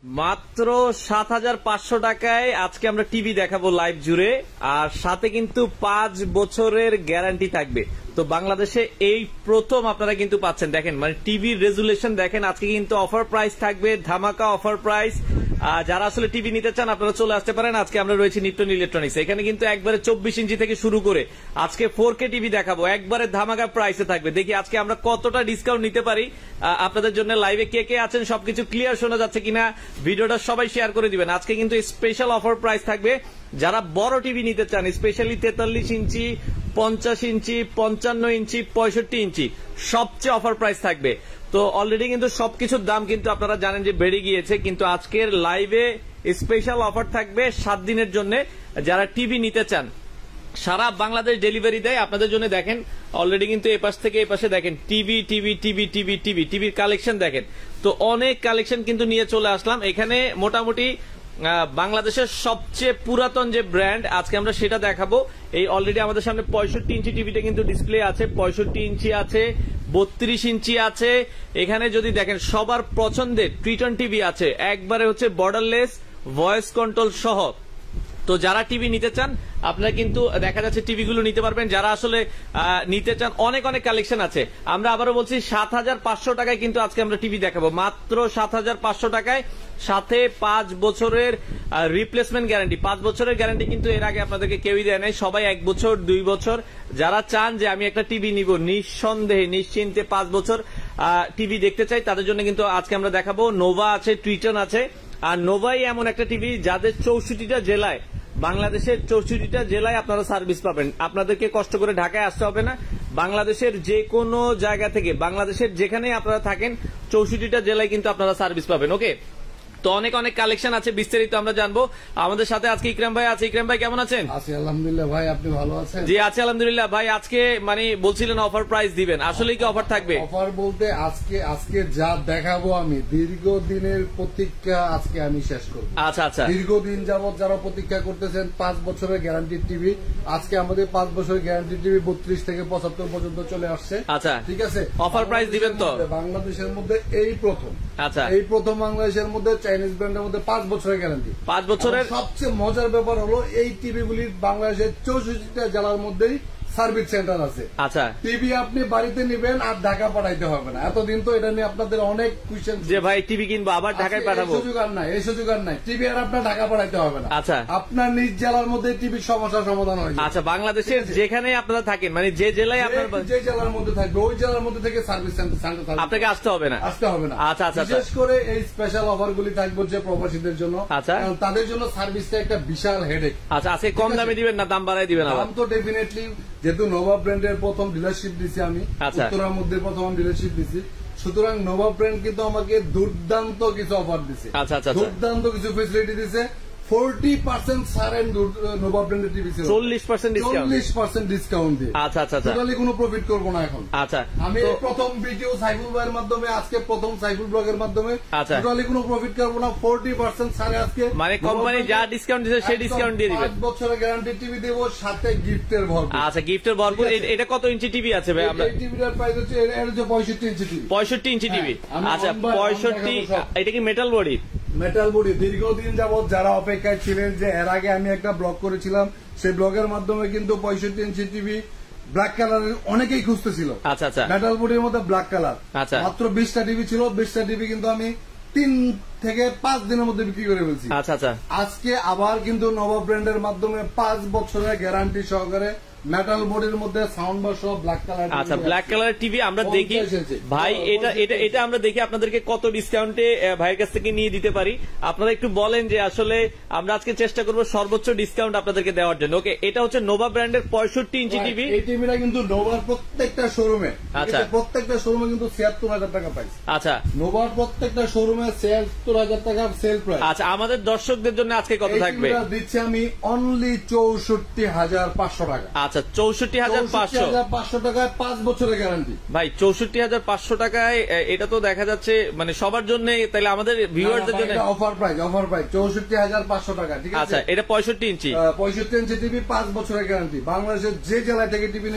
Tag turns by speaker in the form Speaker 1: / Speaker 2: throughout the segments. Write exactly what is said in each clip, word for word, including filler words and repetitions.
Speaker 1: মাত্র সাত হাজার পাঁচশো টাকায় আজকে আমরা টিভি দেখাবো লাইভ জুড়ে, আর সাথে কিন্তু পাঁচ বছরের গ্যারান্টি থাকবে। তো বাংলাদেশে এই প্রথম আপনারা কিন্তু পাচ্ছেন। দেখেন মানে টিভির রেজুলেশন দেখেন। আজকে কিন্তু অফার প্রাইস থাকবে, ধামাকা অফার প্রাইস। যারা আসলে টিভি নিতে চান আপনারা চলে আসতে পারেন। আজকে আমরা রয়েছি নিপটন ইলেকট্রনিক্স, এখানে কিন্তু একবারে চব্বিশ ইঞ্চি থেকে শুরু করে আজকে ফোর কে টিভি দেখাবো, একবারে ধামাকা প্রাইসে থাকবে। দেখি আজকে আমরা কতটা ডিসকাউন্ট নিতে পারি আপনাদের জন্য। লাইভে কে কে আছেন সবকিছু ক্লিয়ার শোনা যাচ্ছে কিনা ভিডিওটা সবাই শেয়ার করে দিবেন। আজকে কিন্তু স্পেশাল অফার প্রাইস থাকবে। যারা বড় টিভি নিতে চান স্পেশালি তেতাল্লিশ ইঞ্চি, পঞ্চাশ ইঞ্চি, পঞ্চান্ন ইঞ্চি, পঁয়ষট্টি ইঞ্চি সবচেয়ে অফার প্রাইস থাকবে। তো অলরেডি কিন্তু সবকিছুর দাম কিন্তু আপনারা জানেন যে বেড়ে গিয়েছে, কিন্তু আজকের লাইভে স্পেশাল অফার থাকবে সাত দিনের জন্য। যারা টিভি নিতে চান সারা বাংলাদেশ ডেলিভারি দেয় আপনাদের জন্য। দেখেন অলরেডি কিন্তু এ পাশ থেকে এ পাশে দেখেন TV TV TV TV TV টিভির কালেকশন দেখেন। তো অনেক কালেকশন কিন্তু নিয়ে চলে আসলাম এখানে। মোটামুটি বাংলাদেশের সবচেয়ে পুরাতন যে ব্র্যান্ড আজকে আমরা সেটা দেখাবো। এই অলরেডি আমাদের সামনে পঁয়ষট্টি ইঞ্চি টিভিটা কিন্তু ডিসপ্লে আছে, পঁয়ষট্টি ইঞ্চি আছে, বত্রিশ ইঞ্চি আছে। এখানে যদি দেখেন সবার পছন্দের ট্রিটন টিভি আছে, একবারে হচ্ছে বর্ডারলেস ভয়েস কন্ট্রোল সহ। তো যারা টিভি নিতে চান আপনারা কিন্তু দেখা যাচ্ছে টিভিগুলো নিতে পারবেন। যারা আসলে নিতে চান অনেক অনেক কালেকশন আছে। আমরা আবারও বলছি সাত হাজার পাঁচশো টাকায় কিন্তু আজকে আমরা টিভি দেখাবো, মাত্র সাত হাজার পাঁচশো টাকায়, সাথে পাঁচ বছরের রিপ্লেসমেন্ট গ্যারান্টি। পাঁচ বছরের গ্যারান্টি কিন্তু এর আগে আপনাদেরকে কেউই দেয় নাই, সবাই এক বছর দুই বছর। যারা চান যে আমি একটা টিভি নিব নিঃসন্দেহে নিশ্চিন্তে পাঁচ বছর টিভি দেখতে চাই, তাদের জন্য কিন্তু আজকে আমরা দেখাবো। নোভা আছে, ট্রিটন আছে। আর নোভাই এমন একটা টিভি যাদের চৌষট্টিটা জেলায়, বাংলাদেশের চৌষট্টিটা জেলায় আপনারা সার্ভিস পাবেন। আপনাদেরকে কষ্ট করে ঢাকায় আসতে হবে না। বাংলাদেশের যে কোনো জায়গা থেকে, বাংলাদেশের যেখানেই আপনারা থাকেন চৌষট্টিটা জেলায় কিন্তু আপনারা সার্ভিস পাবেন। ওকে, তো অনেক অনেক কালেকশন আছে, বিস্তারিত আমরা জানবো। আমাদের সাথে আজকে ইকরাম ভাই আছে। ইকরাম ভাই কেমন আছেন?
Speaker 2: আছি আলহামদুলিল্লাহ ভাই, আপনি ভালো আছেন?
Speaker 1: জি আছি আলহামদুলিল্লাহ। ভাই আজকে মানে বলছিলেন অফার প্রাইস দিবেন, আসলে কি অফার থাকবে?
Speaker 2: অফার বলতে আজকে আজকে যা দেখাবো আমি দীর্ঘদিনের প্রতীক্ষা আজকে আমি শেষ করব।
Speaker 1: আচ্ছা আচ্ছা,
Speaker 2: দীর্ঘদিন যাবত যারা প্রতীক্ষা করতেছেন পাঁচ বছরের গ্যারান্টি টিভি, আজকে আমাদের পাঁচ বছরের গ্যারান্টি টিভি বত্রিশ থেকে পঁচাত্তর পর্যন্ত চলে আসছে।
Speaker 1: আচ্ছা
Speaker 2: ঠিক আছে,
Speaker 1: অফার প্রাইস দিবেন তো?
Speaker 2: বাংলাদেশের মধ্যে এই প্রথম,
Speaker 1: আচ্ছা
Speaker 2: এই প্রথম বাংলাদেশের মধ্যে চাইনিজ ব্র্যান্ডের মধ্যে পাঁচ বছরের গ্যারান্টি।
Speaker 1: পাঁচ বছরের
Speaker 2: সবচেয়ে মজার ব্যাপার হলো এই টিভিগুলি বাংলাদেশের চৌষট্টিটা জেলার মধ্যেই সার্ভিস সেন্টার আছে।
Speaker 1: আচ্ছা,
Speaker 2: টিভি আপনি বাড়িতে নিবেন আর ঢাকা পাঠাইতে হবে না। এতদিন তো এটা নিয়ে আপনাদের অনেক কোয়েশ্চেন
Speaker 1: যে ভাই টিভি কিনবো আবার ঢাকায় পাঠাবো,
Speaker 2: এই সুযোগ আর নাই, এই সুযোগ আর নাই। টিভি আর আপনার ঢাকা পাঠাইতে হবে না।
Speaker 1: আচ্ছা,
Speaker 2: আপনার নিজ জেলার মধ্যে টিভির সমস্যার সমাধান হয়ে যাবে।
Speaker 1: আচ্ছা, বাংলাদেশের যেখানে আপনারা থাকেন মানে যে জেলায় আপনার
Speaker 2: যে জেলার মধ্যে থাকবে ওই জেলার মধ্যে থেকে সার্ভিস সেন্টার
Speaker 1: আপনাকে আসতে হবে না,
Speaker 2: আসতে হবে না।
Speaker 1: আচ্ছা আচ্ছা,
Speaker 2: বিশেষ করে এই স্পেশাল অফার গুলি থাকবে যে প্রবাসীদের জন্য।
Speaker 1: আচ্ছা,
Speaker 2: তাদের জন্য সার্ভিসটা একটা বিশাল হেডেক।
Speaker 1: আচ্ছা, আজকে কম দামে দিবেন না দাম বাড়াই দিবেন?
Speaker 2: দাম তো ডেফিনেটলি, যেহেতু নোভা ব্র্যান্ডের প্রথম ডিলারশিপ দিছি আমি, উত্তরার মধ্যে প্রথম ডিলারশিপ দিছি, সুতরাং নোভা ব্র্যান্ড কিন্তু আমাকে দুর্দান্ত কিছু অফার দিছে।
Speaker 1: আচ্ছা আচ্ছা,
Speaker 2: দুর্দান্ত কিছু ফেসিলিটি দিছে। ফোরটি পার্সেন্ট ছাড়েন নোভা ব্র্যান্ডের টিভি,
Speaker 1: চল্লিশ পার্সেন্ট ডিসকাউন্ট,
Speaker 2: চল্লিশ পার্সেন্ট ডিসকাউন্ট দিয়ে।
Speaker 1: আচ্ছা আচ্ছা,
Speaker 2: টোটালি কোনো প্রফিট করবো না এখন।
Speaker 1: আচ্ছা,
Speaker 2: আমি প্রথম ভিডিও সাইফুল ভাইয়ের মাধ্যমে, আজকে প্রথম সাইফুল ব্লগের মাধ্যমে
Speaker 1: আচ্ছা
Speaker 2: টোটালি কোনো প্রফিট করবো না। ফোরটি পার্সেন্ট ছাড়ে আজকে
Speaker 1: মানে কোম্পানি যা ডিসকাউন্ট দিচ্ছে সেই ডিসকাউন্ট দিয়ে দিবেন।
Speaker 2: পাঁচ বছরের গ্যারান্টি টিভি দেবো, সাথে গিফটের ভরপুর।
Speaker 1: আচ্ছা, গিফটের ভরপুর। এটা কত ইঞ্চি টিভি আছে ভাই? আমরা
Speaker 2: এই টিভিটার প্রাইস হচ্ছে এর হচ্ছে পঁয়ষট্টি ইঞ্চি টিভি।
Speaker 1: পঁয়ষট্টি ইঞ্চি টিভি, আচ্ছা পঁয়ষট্টি। এটা কি মেটাল বডি?
Speaker 2: Metal body. দীর্ঘদিন যাবত যারা অপেক্ষায় ছিলেন যে এর আগে আমি একটা ব্লগ করেছিলাম, সেই ব্লগের মাধ্যমে কিন্তু পঁয়ষট্টি ইঞ্চি টিভি ব্ল্যাক কালারের অনেকেই খুঁজতেছিল।
Speaker 1: আচ্ছা আচ্ছা,
Speaker 2: মেটাল বডির মধ্যে ব্ল্যাক কালার।
Speaker 1: আচ্ছা,
Speaker 2: মাত্র বিশটা টিভি ছিল, বিশটা টিভি কিন্তু আমি তিন থেকে পাঁচ দিনের মধ্যে বিক্রি করে ফেলছি।
Speaker 1: আচ্ছা আচ্ছা,
Speaker 2: আজকে আবার কিন্তু নোভা ব্র্যান্ডের মাধ্যমে পাঁচ বছরের গ্যারান্টি সহকারে মেটাল বডির মধ্যে সাউন্ড বার সহ ব্ল্যাক কালার।
Speaker 1: আচ্ছা, ব্ল্যাক কালারের টিভি আমরা দেখি ভাই। এটা এটা এটা আমরা দেখি আপনাদেরকে কত ডিসকাউন্টে ভাইয়ের কাছ থেকে নিয়ে দিতে পারি। আপনারা একটু বলেন যে আসলে আমরা আজকে চেষ্টা করব সর্বোচ্চ ডিসকাউন্ট আপনাদেরকে দেওয়ার জন্য। ওকে, এটা হচ্ছে নোভা ব্র্যান্ডের পঁয়ষট্টি ইঞ্চি টিভি।
Speaker 2: এই টিভিটা কিন্তু নোভার প্রত্যেকটা শোরুমে, আচ্ছা প্রত্যেকটা শোরুমে কিন্তু ছিয়াত্তর হাজার টাকা প্রাইস।
Speaker 1: আচ্ছা,
Speaker 2: নোভার প্রত্যেকটা শোরুমে ছিয়াত্তর হাজার টাকা সেল প্রাইস।
Speaker 1: আচ্ছা, আমাদের দর্শকদের জন্য আজকে কত থাকবে?
Speaker 2: দিচ্ছি আমি অনলি চৌষট্টি হাজার পাঁচশো টাকা।
Speaker 1: আচ্ছা, চৌষট্টি হাজার পাঁচশো
Speaker 2: পাঁচশো টাকায় পাঁচ বছরের গ্যারান্টি।
Speaker 1: ভাই চৌষট্টি হাজার পাঁচশো টাকায় এটা তো দেখা যাচ্ছে মানে সবার জন্য, তাহলে আমাদের ভিউয়ারদের জন্য
Speaker 2: অফার প্রাইস। অফার প্রাইস চৌষট্টি হাজার পাঁচশো টাকা। ঠিক আছে,
Speaker 1: আচ্ছা, এটা পঁয়ষট্টি ইঞ্চি,
Speaker 2: পঁয়ষট্টি ইঞ্চি টিভি পাঁচ বছরের গ্যারান্টি। বাংলাদেশের যে জেলায় থেকে টিভি নেবেন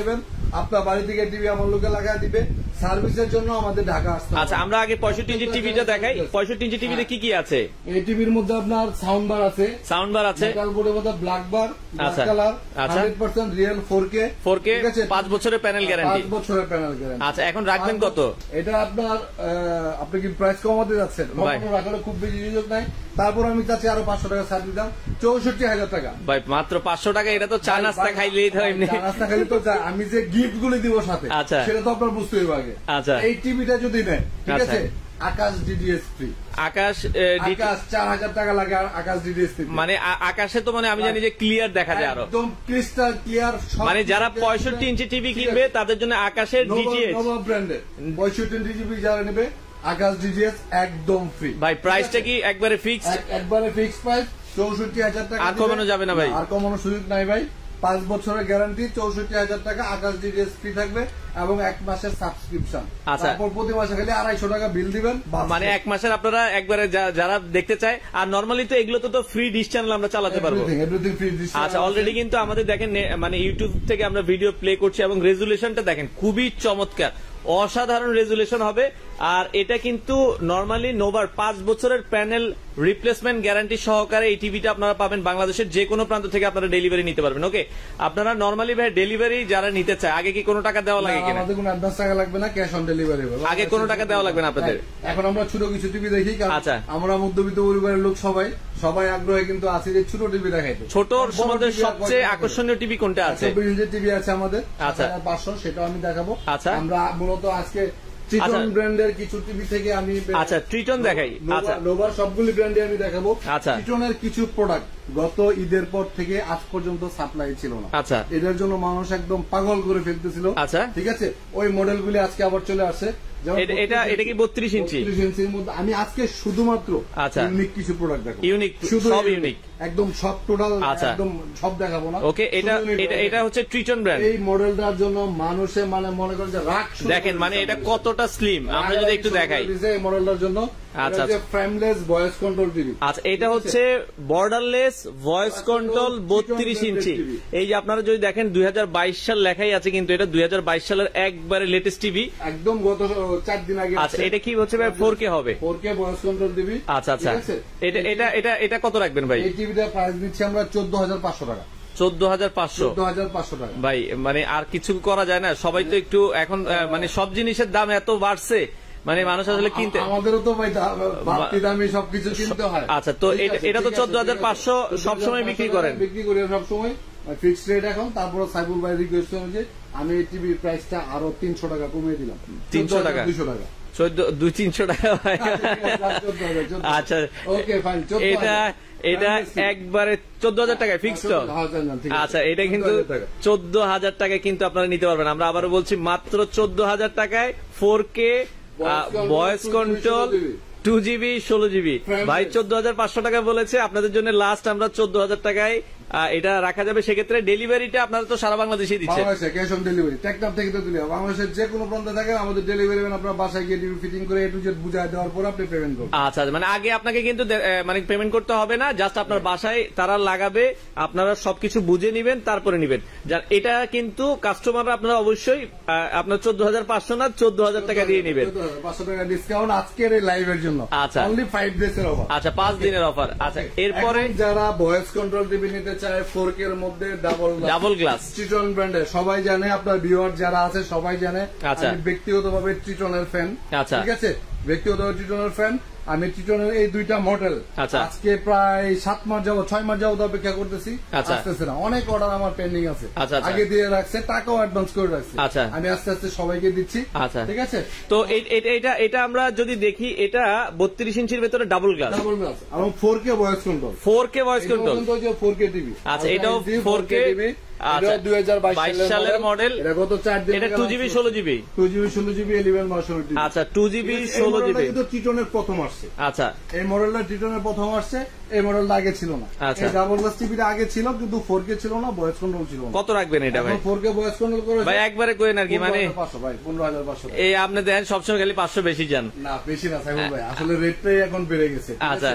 Speaker 2: আপনার বাড়ি থেকে টিভি আমার লোকে লাগাই দিবে। সার্ভিসের জন্য আমাদের ঢাকা আসতে হবে।
Speaker 1: আচ্ছা, আমরা আগে পঁয়ষট্টি ইঞ্চি টিভিটা দেখাই। পঁয়ষট্টি ইঞ্চি টিভিতে কি কি আছে?
Speaker 2: এই টিভির মধ্যে আপনার সাউন্ড বার আছে,
Speaker 1: সাউন্ড বার আছে,
Speaker 2: মেটাল বোর্ডের মধ্যে ব্ল্যাক বার, ব্ল্যাক
Speaker 1: আচ্ছা,
Speaker 2: কালার,
Speaker 1: আচ্ছা।
Speaker 2: Hundred percent real four K,
Speaker 1: four K,
Speaker 2: ঠিক আছে?
Speaker 1: পাঁচ বছরের প্যানেল গ্যারান্টি।
Speaker 2: পাঁচ বছরের প্যানেল গ্যারান্টি।
Speaker 1: আচ্ছা, এখন রাখবেন কত?
Speaker 2: এটা আপনার আহ, আপনি কি প্রাইস কমাতে যাচ্ছেন?
Speaker 1: ভাই।
Speaker 2: কমানো রাখলে খুব বেশি সুযোগ নাই। তারপর আমি চাচ্ছি আরো পাঁচশো টাকা ছাড় দিতাম, চৌষট্টি হাজার টাকা।
Speaker 1: ভাই মাত্র পাঁচশো টাকা, এটা তো চা নাস্তা খাইলেই তো এমনি।
Speaker 2: চা নাস্তা খাইলে তো যা- আমি যে গিফট গুলো দিব সাথে,
Speaker 1: আচ্ছা।
Speaker 2: সেটা তো আপনার বুঝতে হবে আগে।
Speaker 1: আচ্ছা।
Speaker 2: এই টিভিটা যদি নেয়, ঠিক
Speaker 1: আচ্ছা।
Speaker 2: আছে, আকাশ ডিডিএস ফ্রি।
Speaker 1: আকাশ এ, ডি-
Speaker 2: আকাশ চার হাজার টাকা লাগে, আর আকাশ ডিডিএস ফ্রি।
Speaker 1: মানে আ- আকাশে তো মানে আমি জানি যে ক্লিয়ার দেখা যায় আরো।
Speaker 2: একদম ক্রিস্টাল ক্লিয়ার।
Speaker 1: মানে যারা পঁয়ষট্টি ইঞ্চি টিভি কিনবে তাদের জন্য আকাশের ডিটিএইচ।
Speaker 2: নোভা ব্র্যান্ডের পঁয়ষট্টি জিবি যারা নেবে, আকাশ ডিডিএস একদম ফ্রি।
Speaker 1: ভাই প্রাইসটা কি একবারে ফিক্সড?
Speaker 2: এক- একবারে ফিক্স প্রাইস চৌষট্টি হাজার টাকা।
Speaker 1: আর কমানো যাবে না ভাই?
Speaker 2: আর কমানোর সুযোগ নাই ভাই। পাঁচ বছরের গ্যারান্টি, চৌষট্টি হাজার টাকা, আকাশ ডিডিএস ফ্রি থাকবে এবং এক মাসের সাবস্ক্রিপশন।
Speaker 1: আচ্ছা।
Speaker 2: তারপর প্রতি মাসে খালি আড়াইশো টাকা বিল দিবেন। বাস।
Speaker 1: মানে এক মাসের আপনারা একবারে যা- যারা দেখতে চায়, আর নরমালি তো এগুলো তো ফ্রি ডিশ চ্যানেল আমরা চালাতে পারবো।
Speaker 2: Everything, everything free dish
Speaker 1: আচ্ছা,
Speaker 2: আছে।
Speaker 1: অলরেডি কিন্তু আমাদের দেখেন নে- মানে ইউটিউব থেকে আমরা ভিডিও প্লে করছি এবং রেজুলেশনটা দেখেন খুবই চমৎকার, অসাধারণ রেজুলেশন হবে। আর এটা কিন্তু নরমালি নোভার পাঁচ বছরের প্যানেল রিপ্লেসমেন্ট গ্যারান্টি সহকারে এই টিভিটা আপনারা পাবেন বাংলাদেশের যে কোনো প্রান্ত থেকে আপনারা ডেলিভারি নিতে পারবেন। ওকে, আপনারা নরমালি ভাই ডেলিভারি যারা নিতে চায় আগে কি কোনো টাকা দেওয়া লাগে
Speaker 2: না,
Speaker 1: কিনা?
Speaker 2: আমাদের কোনো অ্যাডভান্স টাকা লাগবে না, ক্যাশ অন ডেলিভারি হবে।
Speaker 1: আগে কোনো টাকা দেওয়া লাগবে না আপনাদের?
Speaker 2: এখন আমরা ছোট কিছু টিভি দেখি, কারণ
Speaker 1: আচ্ছা।
Speaker 2: আমরা মধ্যবিত্ত পরিবারের লোক সবাই সবাই আগ্রহে কিন্তু আছে যে ছোট টিভি দেখাইতে।
Speaker 1: ছোটর
Speaker 2: বড়
Speaker 1: মধ্যে
Speaker 2: টিভি আর
Speaker 1: সবচেয়ে
Speaker 2: কয়টা
Speaker 1: আকর্ষণীয় টিভি কোনটা আছে?
Speaker 2: চব্বিশ ইঞ্চের টিভি আছে আমাদের,
Speaker 1: আচ্ছা।
Speaker 2: পাঁচশো, সেটাও আমি দেখাবো।
Speaker 1: আচ্ছা।
Speaker 2: আমরা মূলত আজকে
Speaker 1: আচ্ছা।
Speaker 2: ট্রিটন ব্র্যান্ডের কিছু টিভি থেকে আমি
Speaker 1: আচ্ছা, ট্রিটন দেখাই। আচ্ছা,
Speaker 2: নোভার সবগুলি ব্র্যান্ডে আমি দেখাবো।
Speaker 1: আচ্ছা।
Speaker 2: ট্রিটনের কিছু প্রোডাক্ট গত ঈদের পর থেকে আজ পর্যন্ত সাপ্লাই ছিল না।
Speaker 1: আচ্ছা।
Speaker 2: এটার জন্য মানুষ একদম পাগল করে ফেলতেছিল।
Speaker 1: আচ্ছা।
Speaker 2: ঠিক আছে, ওই মডেলগুলি আজকে আবার চলে আসছে। যেমন
Speaker 1: এটা- এটা- এটা কি বত্রিশ ইঞ্চি?
Speaker 2: বত্রিশ ইঞ্চির মধ্যে আমি আজকে শুধুমাত্র
Speaker 1: আচ্ছা।
Speaker 2: ইউনিক কিছু প্রোডাক্ট দেখাবো।
Speaker 1: ইউনিক,
Speaker 2: শুধু
Speaker 1: সব
Speaker 2: ইউনিক।
Speaker 1: ইউনিক।
Speaker 2: একদম সব টোটাল,
Speaker 1: আচ্ছা।
Speaker 2: একদম সব দেখাবো না।
Speaker 1: ওকে, এটা
Speaker 2: শুধু unique
Speaker 1: এটা
Speaker 2: product
Speaker 1: এটা
Speaker 2: দেখাবো।
Speaker 1: হচ্ছে ট্রিটন ব্র্যান্ড।
Speaker 2: এই মডেলটার জন্য মানুষে মানে মনে করেন যে রাগ শুরু
Speaker 1: দেখেন
Speaker 2: করে
Speaker 1: মানে
Speaker 2: দিচ্ছে
Speaker 1: এটা
Speaker 2: আমাদের।
Speaker 1: কতটা স্লিম, আমরা যদি একটু দেখাই।
Speaker 2: এই মডেলটার জন্য
Speaker 1: আচ্ছা,
Speaker 2: ফ্রেমলেস ভয়েস কন্ট্রোল টিভি।
Speaker 1: আচ্ছা, এটা হচ্ছে বর্ডারলেস ভয়েস কন্ট্রোল বত্রিশ ইঞ্চি। এই যে আপনারা যদি দেখেন দুই হাজার বাইশ সাল লেখাই আছে, কিন্তু এটা দুই হাজার বাইশ সালের একবারে লেটেস্ট টিভি।
Speaker 2: একদম গত চার দিন আগে।
Speaker 1: আচ্ছা, এটা কি হচ্ছে ভাই? ফোর কে হবে?
Speaker 2: Four K voice control TV.
Speaker 1: আচ্ছা আচ্ছা, এটা এটা এটা এটা কত রাখবেন ভাই?
Speaker 2: এই টিভিটা প্রাইস দিচ্ছি আমরা চোদ্দ হাজার পাঁচশো টাকা।
Speaker 1: চোদ্দ হাজার পাঁচশো?
Speaker 2: চোদ্দ হাজার পাঁচশো টাকা
Speaker 1: ভাই মানে আর কিছু করা যায় না, সবাই তো একটু এখন আহ, মানে সব জিনিসের দাম এত বাড়ছে, মানে মানুষ আসলে কিনতে।
Speaker 2: আমাদেরও তো ভাই দা- বাড়তি দামি সবকিছু কিনতে হয়।
Speaker 1: আচ্ছা, তো
Speaker 2: ঠিক
Speaker 1: এটা
Speaker 2: আছে,
Speaker 1: এটা তো
Speaker 2: ঠিক আছে,
Speaker 1: চোদ্দ হাজার
Speaker 2: ঠিক আছে।
Speaker 1: পাঁচশো সবসময় বিক্রি করেন?
Speaker 2: বিক্রি করি সবসময় ফিক্সড রেট এখন। তারপর সাইবুল ভাই রিকোয়েস্ট অনুযায়ী আমি এই টিভির প্রাইসটা আরো তিনশো টাকা কমিয়ে দিলাম।
Speaker 1: তিনশো টাকা?
Speaker 2: দুশো টাকা।
Speaker 1: চোদ্দ দুই তিনশো টাকা ভাই। আচ্ছা,
Speaker 2: ওকে ফাইন।
Speaker 1: এটা এটা একবারে চোদ্দ হাজার টাকায় ফিক্সড। আচ্ছা, এটা কিন্তু চোদ্দ হাজার টাকায় কিন্তু আপনারা নিতে পারবেন। আমরা আবারও বলছি মাত্র চোদ্দ হাজার টাকায় four K voice control two GB ষোলো জিবি। ভাই চোদ্দ হাজার পাঁচশো টাকা বলেছে, আপনাদের জন্য লাস্ট আমরা চোদ্দ হাজার টাকায় আহ, এটা রাখা যাবে। সেক্ষেত্রে ডেলিভারিটা আপনারা তো সারা বাংলাদেশে দিচ্ছে?
Speaker 2: বাংলাদেশে ক্যাশ অন ডেলিভারি, টেকনাফ থেকে তো দিলে বাংলাদেশের যে কোনো প্রান্তে থাকে আমাদের ডেলিভারি ম্যান আপনার বাসায় গিয়ে টিভি ফিটিং করে এ টু জেড বুঝাই দেওয়ার পর আপনি পেমেন্ট করবেন।
Speaker 1: আচ্ছা, মানে আগে আপনাকে কিন্তু দে- আহ, মানে পেমেন্ট করতে হবে না, জাস্ট আপনার বাসায় তারা লাগাবে, আপনারা সবকিছু বুঝে নিবেন তারপরে নিবেন। যা- এটা কিন্তু কাস্টমাররা আপনারা অবশ্যই আহ, আপনার চোদ্দ হাজার পাঁচশো না চোদ্দ হাজার টাকা দিয়ে নিবেন।
Speaker 2: পাঁচশো টাকা ডিসকাউন্ট আজকের এই লাইভের জন্য।
Speaker 1: আচ্ছা।
Speaker 2: অনলি ফাইভ ডেজ এর অফার।
Speaker 1: আচ্ছা, পাঁচ দিনের অফার। আচ্ছা, এরপরে
Speaker 2: এখন যারা ভয়েস কন্ট্রোল টিভি নিতে চায় ফোর কে এর মধ্যে ডাবল
Speaker 1: ডাবল গ্লাস
Speaker 2: ট্রিটন ব্র্যান্ডের, সবাই জানে, আপনার ভিউয়ার যারা আছে সবাই জানে।
Speaker 1: আচ্ছা।
Speaker 2: আমি ব্যক্তিগতভাবে ট্রিটনের ফ্যান।
Speaker 1: আচ্ছা।
Speaker 2: ঠিক আছে, ব্যক্তিগতভাবে ট্রিটনের ফ্যান আমি। ট্রিটনের এই দুইটা মডেল
Speaker 1: আচ্ছা।
Speaker 2: আজকে প্রায় সাত মাস যাবো ছয় মাস যাবো অপেক্ষা করতেছি,
Speaker 1: আচ্ছা।
Speaker 2: আসতেছে না। অনেক অর্ডার আমার পেন্ডিং আছে,
Speaker 1: আচ্ছা, আচ্ছা।
Speaker 2: আগে দিয়ে রাখছে, টাকাও অ্যাডভান্স করে রাখছে।
Speaker 1: আচ্ছা।
Speaker 2: আমি আস্তে আস্তে সবাইকে দিচ্ছি।
Speaker 1: আচ্ছা,
Speaker 2: ঠিক আছে।
Speaker 1: তো এই- এটা এটা এটা আমরা যদি দেখি, এটা বত্রিশ ইঞ্চির ভেতরে ডাবল গ্লাস
Speaker 2: ডাবল গ্লাস এবং four K voice control.
Speaker 1: Four K voice control.
Speaker 2: Four K TV.
Speaker 1: আচ্ছা, এটাও ফোর কে। আচ্ছা,
Speaker 2: দুই হাজার বাইশ
Speaker 1: সালের মডেল।
Speaker 2: এটা গত চার দিন।
Speaker 1: এটা টু জিবি ষোলো জিবি?
Speaker 2: টু জিবি ষোলো জিবি ইলেভেন ভার্সন।
Speaker 1: আচ্ছা, টু জিবি ষোলো জিবি।
Speaker 2: কিন্তু ট্রিটনের প্রথম আসছে।
Speaker 1: আচ্ছা,
Speaker 2: এই মডেলটা ট্রিটনের প্রথম আসছে, এই মডেলটা আগে ছিল না।
Speaker 1: আচ্ছা।
Speaker 2: এই ডাবল গ্লাস টিভিটা আগে ছিল কিন্তু ফোর কে ছিল না, ভয়েস কন্ট্রোল ছিল না।
Speaker 1: কত রাখবেন এটা ভাই?
Speaker 2: ফোর কে ভয়েস কন্ট্রোল করে
Speaker 1: ভাই একবারে কইেন আর কি, মানে
Speaker 2: পাঁচশো ভাই, পনেরো হাজার পাঁচশো।
Speaker 1: এই আপনি দেন সবসময় খালি পাঁচশো বেশি যান।
Speaker 2: না বেশি না সাইবুল ভাই, আসলে রেটটাই এখন বেড়ে গেছে। ঠিক
Speaker 1: আচ্ছা।
Speaker 2: আছে?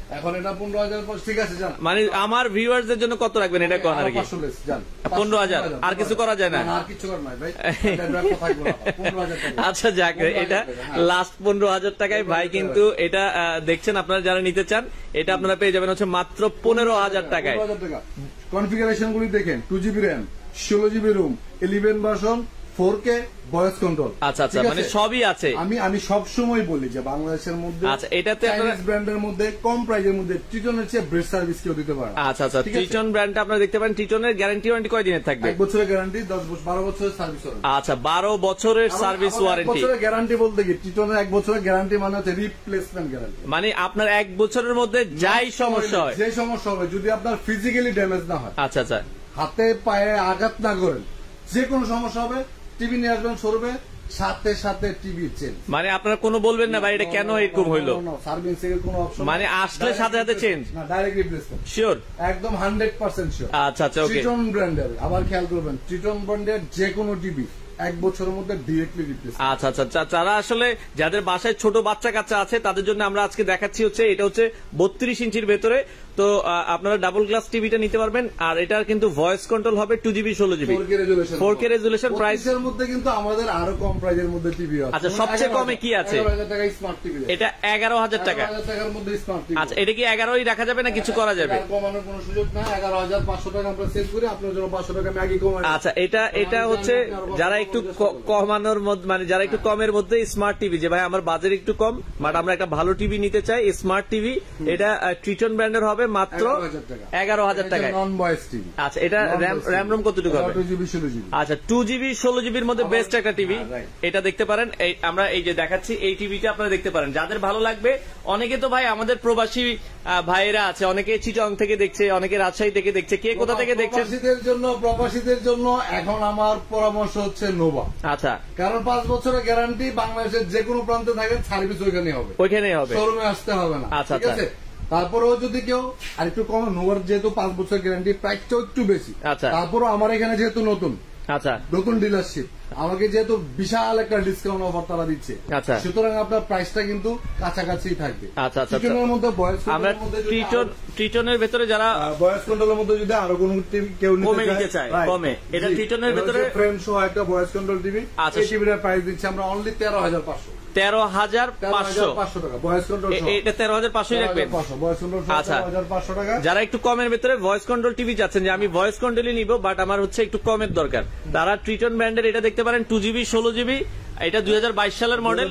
Speaker 2: এখন এটা পনেরো হাজার ঠিক আছে যান।
Speaker 1: মানে আমার ভিউয়ার্সদের জন্য কত রাখবেন এটা কোন আর কি?
Speaker 2: পাঁচশো লেস যান।
Speaker 1: পনেরো হাজার আর কিছু করা যায় না?
Speaker 2: আর কিছু করার নাই ভাই, এটা ব্যাপার থাকবে না। পনেরো হাজার টাকা।
Speaker 1: আচ্ছা যাক, এটা লাস্ট পনেরো হাজার টাকায় ভাই কিন্তু এটা আহ, দেখছেন আপনারা যারা নিতে চান এটা আপনারা পেয়ে যাবেন হচ্ছে মাত্র পনেরো হাজার টাকায়।
Speaker 2: কনফিগারেশন গুলি দেখেন, টু জিবি র্যাম, ষোলো GB ROM, eleven version, four K voice control.
Speaker 1: আচ্ছা আচ্ছা, মানে সবই আছে।
Speaker 2: আমি আমি সব সময় বলি যে বাংলাদেশের মধ্যে
Speaker 1: আচ্ছা এটাতে
Speaker 2: চাইনিজ ব্র্যান্ডের মধ্যে কম প্রাইজের মধ্যে ট্রিটনের চেয়ে বেস্ট সার্ভিস কেউ দিতে পারে।
Speaker 1: আচ্ছা আচ্ছা, ট্রিটন ব্র্যান্ডটা আপনারা দেখতে পারেন। ট্রিটনের গ্যারান্টি ওয়ারেন্টি কয় দিনের থাকবে?
Speaker 2: এক বছরের গ্যারান্টি, দশ বছর বারো বছরের সার্ভিস ওয়ারেন্টি।
Speaker 1: আচ্ছা বারো বছরের সার্ভিস ওয়ারেন্টি।
Speaker 2: বছরের গ্যারান্টি বলতে কি, ট্রিটনের এক বছরের গ্যারান্টি মানে হচ্ছে রিপ্লেসমেন্ট গ্যারান্টি।
Speaker 1: মানে আপনার এক বছরের মধ্যে যাই সমস্যা হয়,
Speaker 2: যে সমস্যা হবে, যদি আপনার ফিজিক্যালি ড্যামেজ না হয়,
Speaker 1: আচ্ছা আচ্ছা,
Speaker 2: হাতে পায়ে আঘাত না করেন, যে কোনো সমস্যা হবে টিভি নিয়ে আসবেন শোরুমে, সাথে সাথে টিভি চেঞ্জ।
Speaker 1: মানে আপনারা কোনো বলবেন না ভাই এটা কেন এরকম হইলো?
Speaker 2: সার্ভিসিং এর কোনো অপশন
Speaker 1: মানে আসলে সাথে সাথে চেঞ্জ
Speaker 2: না, ডাইরেক্ট রিপ্লেসমেন্ট
Speaker 1: শিওর,
Speaker 2: একদম হান্ড্রেড পার্সেন্ট শিওর।
Speaker 1: আচ্ছা আচ্ছা ওকে।
Speaker 2: ট্রিটন ব্র্যান্ডের আবার খেয়াল করবেন, ট্রিটন ব্র্যান্ডের যে কোনো টিভি এক বছরের মধ্যে ডিরেক্টলি রিপ্লেস।
Speaker 1: আচ্ছা আচ্ছা, যারা আসলে যাদের বাসায় ছোট বাচ্চা কাচ্চা আছে তাদের জন্য আমরা আজকে দেখাচ্ছি হচ্ছে এটা হচ্ছে বত্রিশ ইঞ্চির ভেতরে। তো আপনারা ডাবল গ্লাস টিভিটা নিতে পারবেন। আর এটার কিন্তু ভয়েস কন্ট্রোল হবে টু জিবি ষোলো GB four K resolution. Price
Speaker 2: এর মধ্যে কিন্তু আমাদের আরো কম প্রাইজের মধ্যে টিভি আছে।
Speaker 1: আচ্ছা সবচেয়ে কমে কি আছে?
Speaker 2: স্মার্ট টিভি,
Speaker 1: এটা এগারো হাজার টাকা।
Speaker 2: টাকার মধ্যে স্মার্ট টিভি।
Speaker 1: আচ্ছা এটা কি এগারোই রাখা যাবে না কিছু করা যাবে?
Speaker 2: কমানোর কোনো সুযোগ না, এগারো হাজার পাঁচশো টাকা আমরা সেল করি, আপনার জন্য পাঁচশো টাকা আমি আগে কমাই।
Speaker 1: আচ্ছা এটা এটা হচ্ছে যারা একটু কমানোর মধ্যে, মানে যারা একটু কমের মধ্যে স্মার্ট টিভি, যে ভাই আমার বাজেট একটু কম বাট আমরা একটা ভালো টিভি নিতে চাই, স্মার্ট টিভি, এটা ট্রিটন ব্র্যান্ডের হবে মাত্র এগারো হাজার টাকায়।
Speaker 2: Non voice TV.
Speaker 1: আচ্ছা এটা র্যাম রোম কতটুকু হবে?
Speaker 2: টু জিবি ষোলো জিবি।
Speaker 1: আচ্ছা টু জিবি ষোলো জিবির মধ্যে বেস্ট একটা টিভি, এটা দেখতে পারেন। এই আমরা এই যে দেখাচ্ছি এই টিভিটা আপনারা দেখতে পারেন, যাদের ভালো লাগবে। অনেকে তো ভাই আমাদের প্রবাসী ভাইয়েরা আছে, অনেকে চিটং থেকে দেখছে, অনেকে রাজশাহী থেকে দেখছে, কে কোথা থেকে দেখছেন?
Speaker 2: প্রবাসীদের জন্য প্রবাসীদের জন্য এখন আমার পরামর্শ হচ্ছে নোভা।
Speaker 1: আচ্ছা
Speaker 2: কারণ পাঁচ বছরের গ্যারান্টি, বাংলাদেশের যে কোনো প্রান্তে থাকেন সার্ভিস ওইখানে হবে,
Speaker 1: ওইখানেই হবে,
Speaker 2: শোরুমে আসতে হবে না।
Speaker 1: আচ্ছা
Speaker 2: ঠিক আছে, তারপরেও যদি কেউ আর একটু কম, নোভার যেহেতু পাঁচ বছর গ্যারান্টি, প্রাইসটাও একটু বেশি।
Speaker 1: আচ্ছা
Speaker 2: তারপরও আমার এখানে যেহেতু নতুন,
Speaker 1: আচ্ছা
Speaker 2: নতুন ডিলারশিপ, আমাকে যেহেতু বিশাল একটা ডিসকাউন্ট অফার তারা দিচ্ছে,
Speaker 1: আচ্ছা
Speaker 2: সুতরাং আপনার প্রাইসটা কিন্তু কাছাকাছি থাকবে।
Speaker 1: আচ্ছা আচ্ছা,
Speaker 2: ট্রিটনের মধ্যে বয়স
Speaker 1: আমরা ট্রিটন ট্রিটনের ভেতরে যারা
Speaker 2: বয়স কন্ট্রোলের মধ্যে যদি আরো কোনো টিভি কেউ
Speaker 1: কমে নিতে চায়, কমে, এটা ট্রিটনের ভেতরে
Speaker 2: ফ্রেম সহ একটা বয়স কন্ট্রোল টিভি।
Speaker 1: আচ্ছা
Speaker 2: এই টিভিটার প্রাইস দিচ্ছি আমরা অনলি তেরো হাজার পাঁচশো।
Speaker 1: তেরো হাজার পাঁচশো
Speaker 2: পাঁচশো টাকা বয়স কন্ট্রোল, এটা
Speaker 1: তেরো হাজার পাঁচশো রাখবেন।
Speaker 2: বয়স কন্ট্রোল
Speaker 1: আচ্ছা
Speaker 2: হাজার পাঁচশো টাকা।
Speaker 1: যারা একটু কমের ভেতরে ভয়েস কন্ট্রোল টিভি চাচ্ছেন, যে আমি ভয়েস কন্ট্রোলই নিব বাট আমার হচ্ছে একটু কমের দরকার, তারা ট্রিটন ব্র্যান্ডের এটা দেখতে পারেন, টু জিবি ষোলো জিবি, এটা দুই হাজার বাইশ সালের মডেল।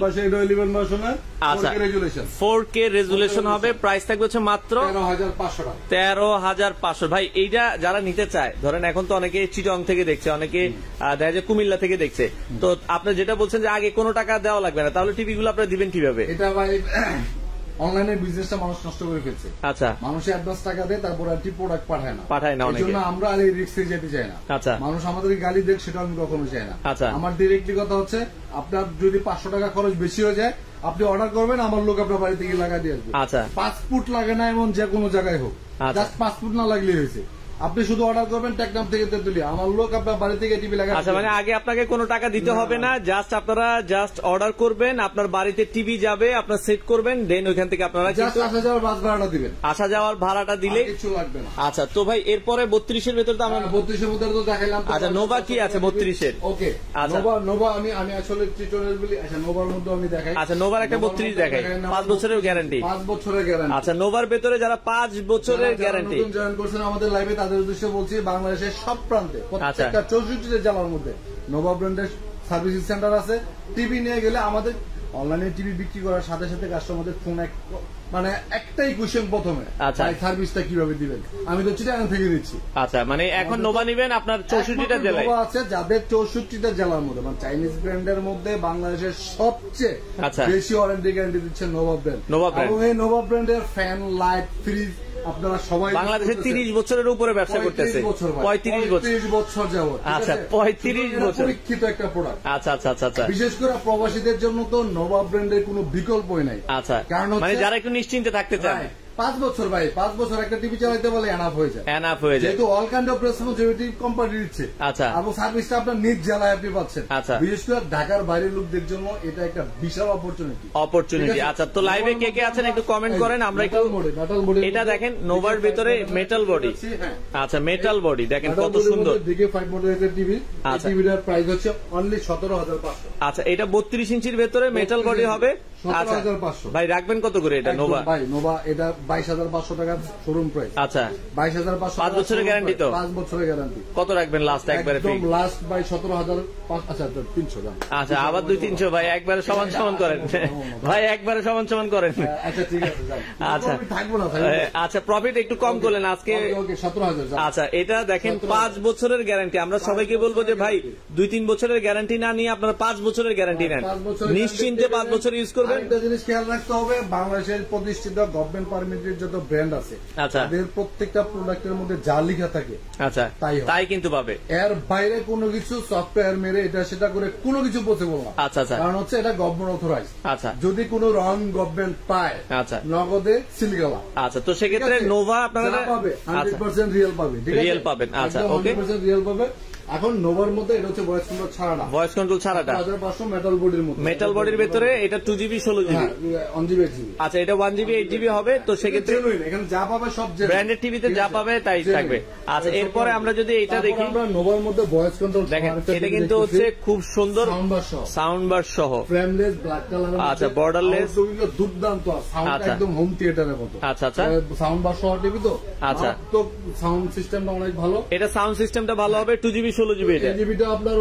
Speaker 1: আচ্ছা ফোর কে রেজুলেশন হবে, প্রাইস থাকবে হচ্ছে মাত্র তেরো হাজার পাঁচশো। ভাই এইটা যারা নিতে চায়, ধরেন এখন তো অনেকে চিটং থেকে দেখছে, অনেকে দেখা যায় কুমিল্লা থেকে দেখছে, তো আপনি যেটা বলছেন যে আগে কোনো টাকা দেওয়া লাগবে না, তাহলে টিভি গুলো আপনারা দিবেন কিভাবে?
Speaker 2: এটা ভাই অনলাইনে বিজনেসটা মানুষ নষ্ট করে ফেলছে।
Speaker 1: আচ্ছা
Speaker 2: মানুষ অ্যাডভান্স টাকা দেয়, তারপর আর প্রোডাক্ট পাঠায় না,
Speaker 1: পাঠায় না,
Speaker 2: এই জন্য আমরা আর এই রিস্কে যেতে চাই না।
Speaker 1: আচ্ছা
Speaker 2: মানুষ আমাদেরকে গালি দেখ, সেটা আমি কখনো চাই না।
Speaker 1: আচ্ছা
Speaker 2: আমার ডিরেক্টলি কথা হচ্ছে, আপনার যদি পাঁচশো টাকা খরচ বেশি হয়ে যায়, আপনি অর্ডার করবেন, আমার লোক আপনার বাড়ি থেকে লাগা দিয়ে আসবে।
Speaker 1: আচ্ছা
Speaker 2: পাঁচ ফুট লাগে না এমন যে কোনো জায়গায় হোক, জাস্ট পাঁচ ফুট না লাগলেই হয়েছে। আপনি শুধু অর্ডার করবেন টেকনাম থেকে তেতুলিয়া, আমার লোক আপনার বাড়ি থেকে টিভি লাগাবে।
Speaker 1: আচ্ছা মানে আগে আপনাকে কোনো টাকা দিতে হবে না, জাস্ট আপনারা জাস্ট অর্ডার করবেন, আপনার বাড়িতে টিভি যাবে, আপনার সেট করবেন, দেন ওইখান থেকে আপনারা
Speaker 2: জাস্ট আসা যাওয়ার বাস ভাড়াটা দিবেন,
Speaker 1: আসা যাওয়ার ভাড়াটা দিলে
Speaker 2: কিছু লাগবে না।
Speaker 1: আচ্ছা তো ভাই এরপরে বত্রিশের ভেতরে তো আমরা
Speaker 2: বত্রিশের মধ্যে তো দেখাইলাম।
Speaker 1: আচ্ছা নোভা কি আছে বত্রিশের?
Speaker 2: ওকে নোভা নোভা আমি আমি আসলে ট্রিটনের বলি। আচ্ছা নোভার মধ্যে আমি দেখাই।
Speaker 1: আচ্ছা নোভার একটা বত্রিশ দেখাই, পাঁচ বছরের গ্যারান্টি,
Speaker 2: পাঁচ বছরের গ্যারান্টি।
Speaker 1: আচ্ছা নোভার ভেতরে যারা পাঁচ বছরের গ্যারান্টি
Speaker 2: জয়েন করছেন আমাদের লাইভে, তাদের উদ্দেশ্যে বলছি, বাংলাদেশের সব প্রান্তে প্রত্যেকটা চৌষট্টিটা জেলার মধ্যে নোভা ব্র্যান্ডের সার্ভিস সেন্টার আছে। টিভি নিয়ে গেলে আমাদের অনলাইনে টিভি বিক্রি করার সাথে সাথে কাস্টমারদের ফোন এক মানে একটাই কোশ্চেন প্রথমে, আচ্ছা সার্ভিসটা কিভাবে দিবেন? আমি তো চিটাগাং থেকে দিচ্ছি।
Speaker 1: আচ্ছা মানে এখন নোভা নিবেন আপনার চৌষট্টিটা জেলায়
Speaker 2: আছে, যাদের চৌষট্টিটা জেলার মধ্যে, মানে চাইনিজ ব্র্যান্ডের মধ্যে বাংলাদেশের সবচেয়ে বেশি ওয়ারেন্টি গ্যারান্টি দিচ্ছে নোভা ব্র্যান্ড।
Speaker 1: নোভা ব্র্যান্ড,
Speaker 2: এবং এই নোভা ব্র্যান্ডের ফ্যান, লাইট, ফ্রিজ আপনারা সবাই
Speaker 1: বাংলাদেশে তিরিশ বছরের উপরে ব্যবসা করতেছে, পঁয়ত্রিশ বছর
Speaker 2: যাবত।
Speaker 1: আচ্ছা পঁয়ত্রিশ বছর
Speaker 2: পরীক্ষিত একটা প্রোডাক্ট।
Speaker 1: আচ্ছা আচ্ছা আচ্ছা আচ্ছা
Speaker 2: বিশেষ করে প্রবাসীদের জন্য তো নোভা ব্র্যান্ডের কোনো বিকল্পই নাই।
Speaker 1: আচ্ছা কারণ মানে যারা একটু নিশ্চিন্তে থাকতে চায়,
Speaker 2: পাঁচ বছর ভাই, পাঁচ বছর একটা টিভি চালাইতে বলে এনাফ হয়ে যায়,
Speaker 1: এনাফ হয়ে যায়,
Speaker 2: যেহেতু all kind of responsibility company দিচ্ছে।
Speaker 1: আচ্ছা,
Speaker 2: এবং সার্ভিসটা আপনার নিজ জেলায় আপনি পাচ্ছেন।
Speaker 1: আচ্ছা,
Speaker 2: বিশেষ করে ঢাকার বাইরের লোকদের জন্য এটা একটা বিশাল অপরচুনিটি
Speaker 1: অপরচুনিটি আচ্ছা, তো লাইভে কে কে আছেন একটু কমেন্ট করেন। আমরা একটু এটা দেখেন, নোভার ভিতরে মেটাল বডি, আচ্ছা মেটাল বডি দেখেন কত সুন্দর,
Speaker 2: ডিকে ফাইভ মডেলের টিভি। টিভিটার প্রাইস হচ্ছে অনলি সতেরো হাজার পাঁচশো।
Speaker 1: আচ্ছা, এটা বত্রিশ ইঞ্চির ভেতরে মেটাল বডি হবে। আচ্ছা ভাই রাখবেন কত করে এটা? নোভা
Speaker 2: ভাই নোভা এটা বাইশ হাজার পাঁচশো টাকা শোরুম প্রাইস।
Speaker 1: আচ্ছা
Speaker 2: বাইশ হাজার পাঁচশো,
Speaker 1: পাঁচ বছরের গ্যারান্টি তো?
Speaker 2: পাঁচ বছরের গ্যারান্টি।
Speaker 1: কত রাখবেন লাস্ট একবারে?
Speaker 2: লাস্ট ভাই সতেরো হাজার। আচ্ছা তিনশো।
Speaker 1: আচ্ছা আবার দুই তিনশো ভাই, একবারে সমান সমান করেন ভাই, একবারে সমান সমান করেন।
Speaker 2: আচ্ছা ঠিক আছে,
Speaker 1: আচ্ছা
Speaker 2: থাকবো না।
Speaker 1: আচ্ছা প্রফিট একটু কম করলেন আজকে।
Speaker 2: সতেরো হাজার।
Speaker 1: আচ্ছা এটা দেখেন পাঁচ বছরের গ্যারান্টি। আমরা সবাইকে বলবো যে ভাই দুই তিন বছরের গ্যারান্টি না নিয়ে আপনারা পাঁচ বছরের গ্যারান্টি নেন, নিশ্চিন্তে পাঁচ বছর ইউজ করবেন।
Speaker 2: একটা জিনিস খেয়াল রাখতে হবে, বাংলাদেশের প্রতিষ্ঠিত গভর্নমেন্ট পারমিটেড যত ব্র্যান্ড আছে,
Speaker 1: আচ্ছা
Speaker 2: তাদের প্রত্যেকটা প্রোডাক্টের মধ্যে যা লেখা থাকে
Speaker 1: আচ্ছা তাই তাই কিন্তু পাবে।
Speaker 2: এর বাইরে কোনো কিছু সফটওয়্যার মেরে এটা সেটা করে কোনো কিছু পসিবল না।
Speaker 1: আচ্ছা আচ্ছা,
Speaker 2: কারণ হচ্ছে এটা গভর্নমেন্ট অথরাইজ।
Speaker 1: আচ্ছা
Speaker 2: যদি কোনো রং গভর্নমেন্ট পায়, আচ্ছা নগদে সিলগালা।
Speaker 1: আচ্ছা তো সেক্ষেত্রে নোভা আপনারা
Speaker 2: পাবে হান্ড্রেড পার্সেন্ট রিয়েল পাবে,
Speaker 1: রিয়েল পাবেন। আচ্ছা ওকে,
Speaker 2: হান্ড্রেড পার্সেন্ট রিয়েল পাবে। এখন নোভার মধ্যে এটা হচ্ছে ভয়েস কন্ট্রোল ছাড়াটা,
Speaker 1: ভয়েস কন্ট্রোল ছাড়াটা
Speaker 2: মেটাল বডির মধ্যে,
Speaker 1: মেটাল বডির ভেতরে এটা টু জিবি ষোলো জিবি। আচ্ছা এটা ওয়ান জিবি এইট জিবি হবে। তো সেক্ষেত্রে
Speaker 2: এখানে যা পাবে সব
Speaker 1: ব্র্যান্ডেড টিভিতে যা পাবে তাই থাকবে। আচ্ছা এরপরে আমরা যদি এটা দেখি,
Speaker 2: আমরা নোভার মধ্যে ভয়েস কন্ট্রোল
Speaker 1: দেখেন, এটা কিন্তু হচ্ছে খুব সুন্দর সাউন্ড বার সহ,
Speaker 2: ফ্রেমলেস ব্ল্যাক কালার।
Speaker 1: আচ্ছা বর্ডারলেস,
Speaker 2: দুর্দান্ত সাউন্ড, একদম হোম থিয়েটারের মতো।
Speaker 1: আচ্ছা আচ্ছা,
Speaker 2: সাউন্ড বার সহ টিভি তো।
Speaker 1: আচ্ছা
Speaker 2: তো সাউন্ড সিস্টেমটা অনেক ভালো, এটা
Speaker 1: সাউন্ড সিস্টেমটা ভালো হবে। টু জিবি ষোলো জিবি এটা
Speaker 2: আপনার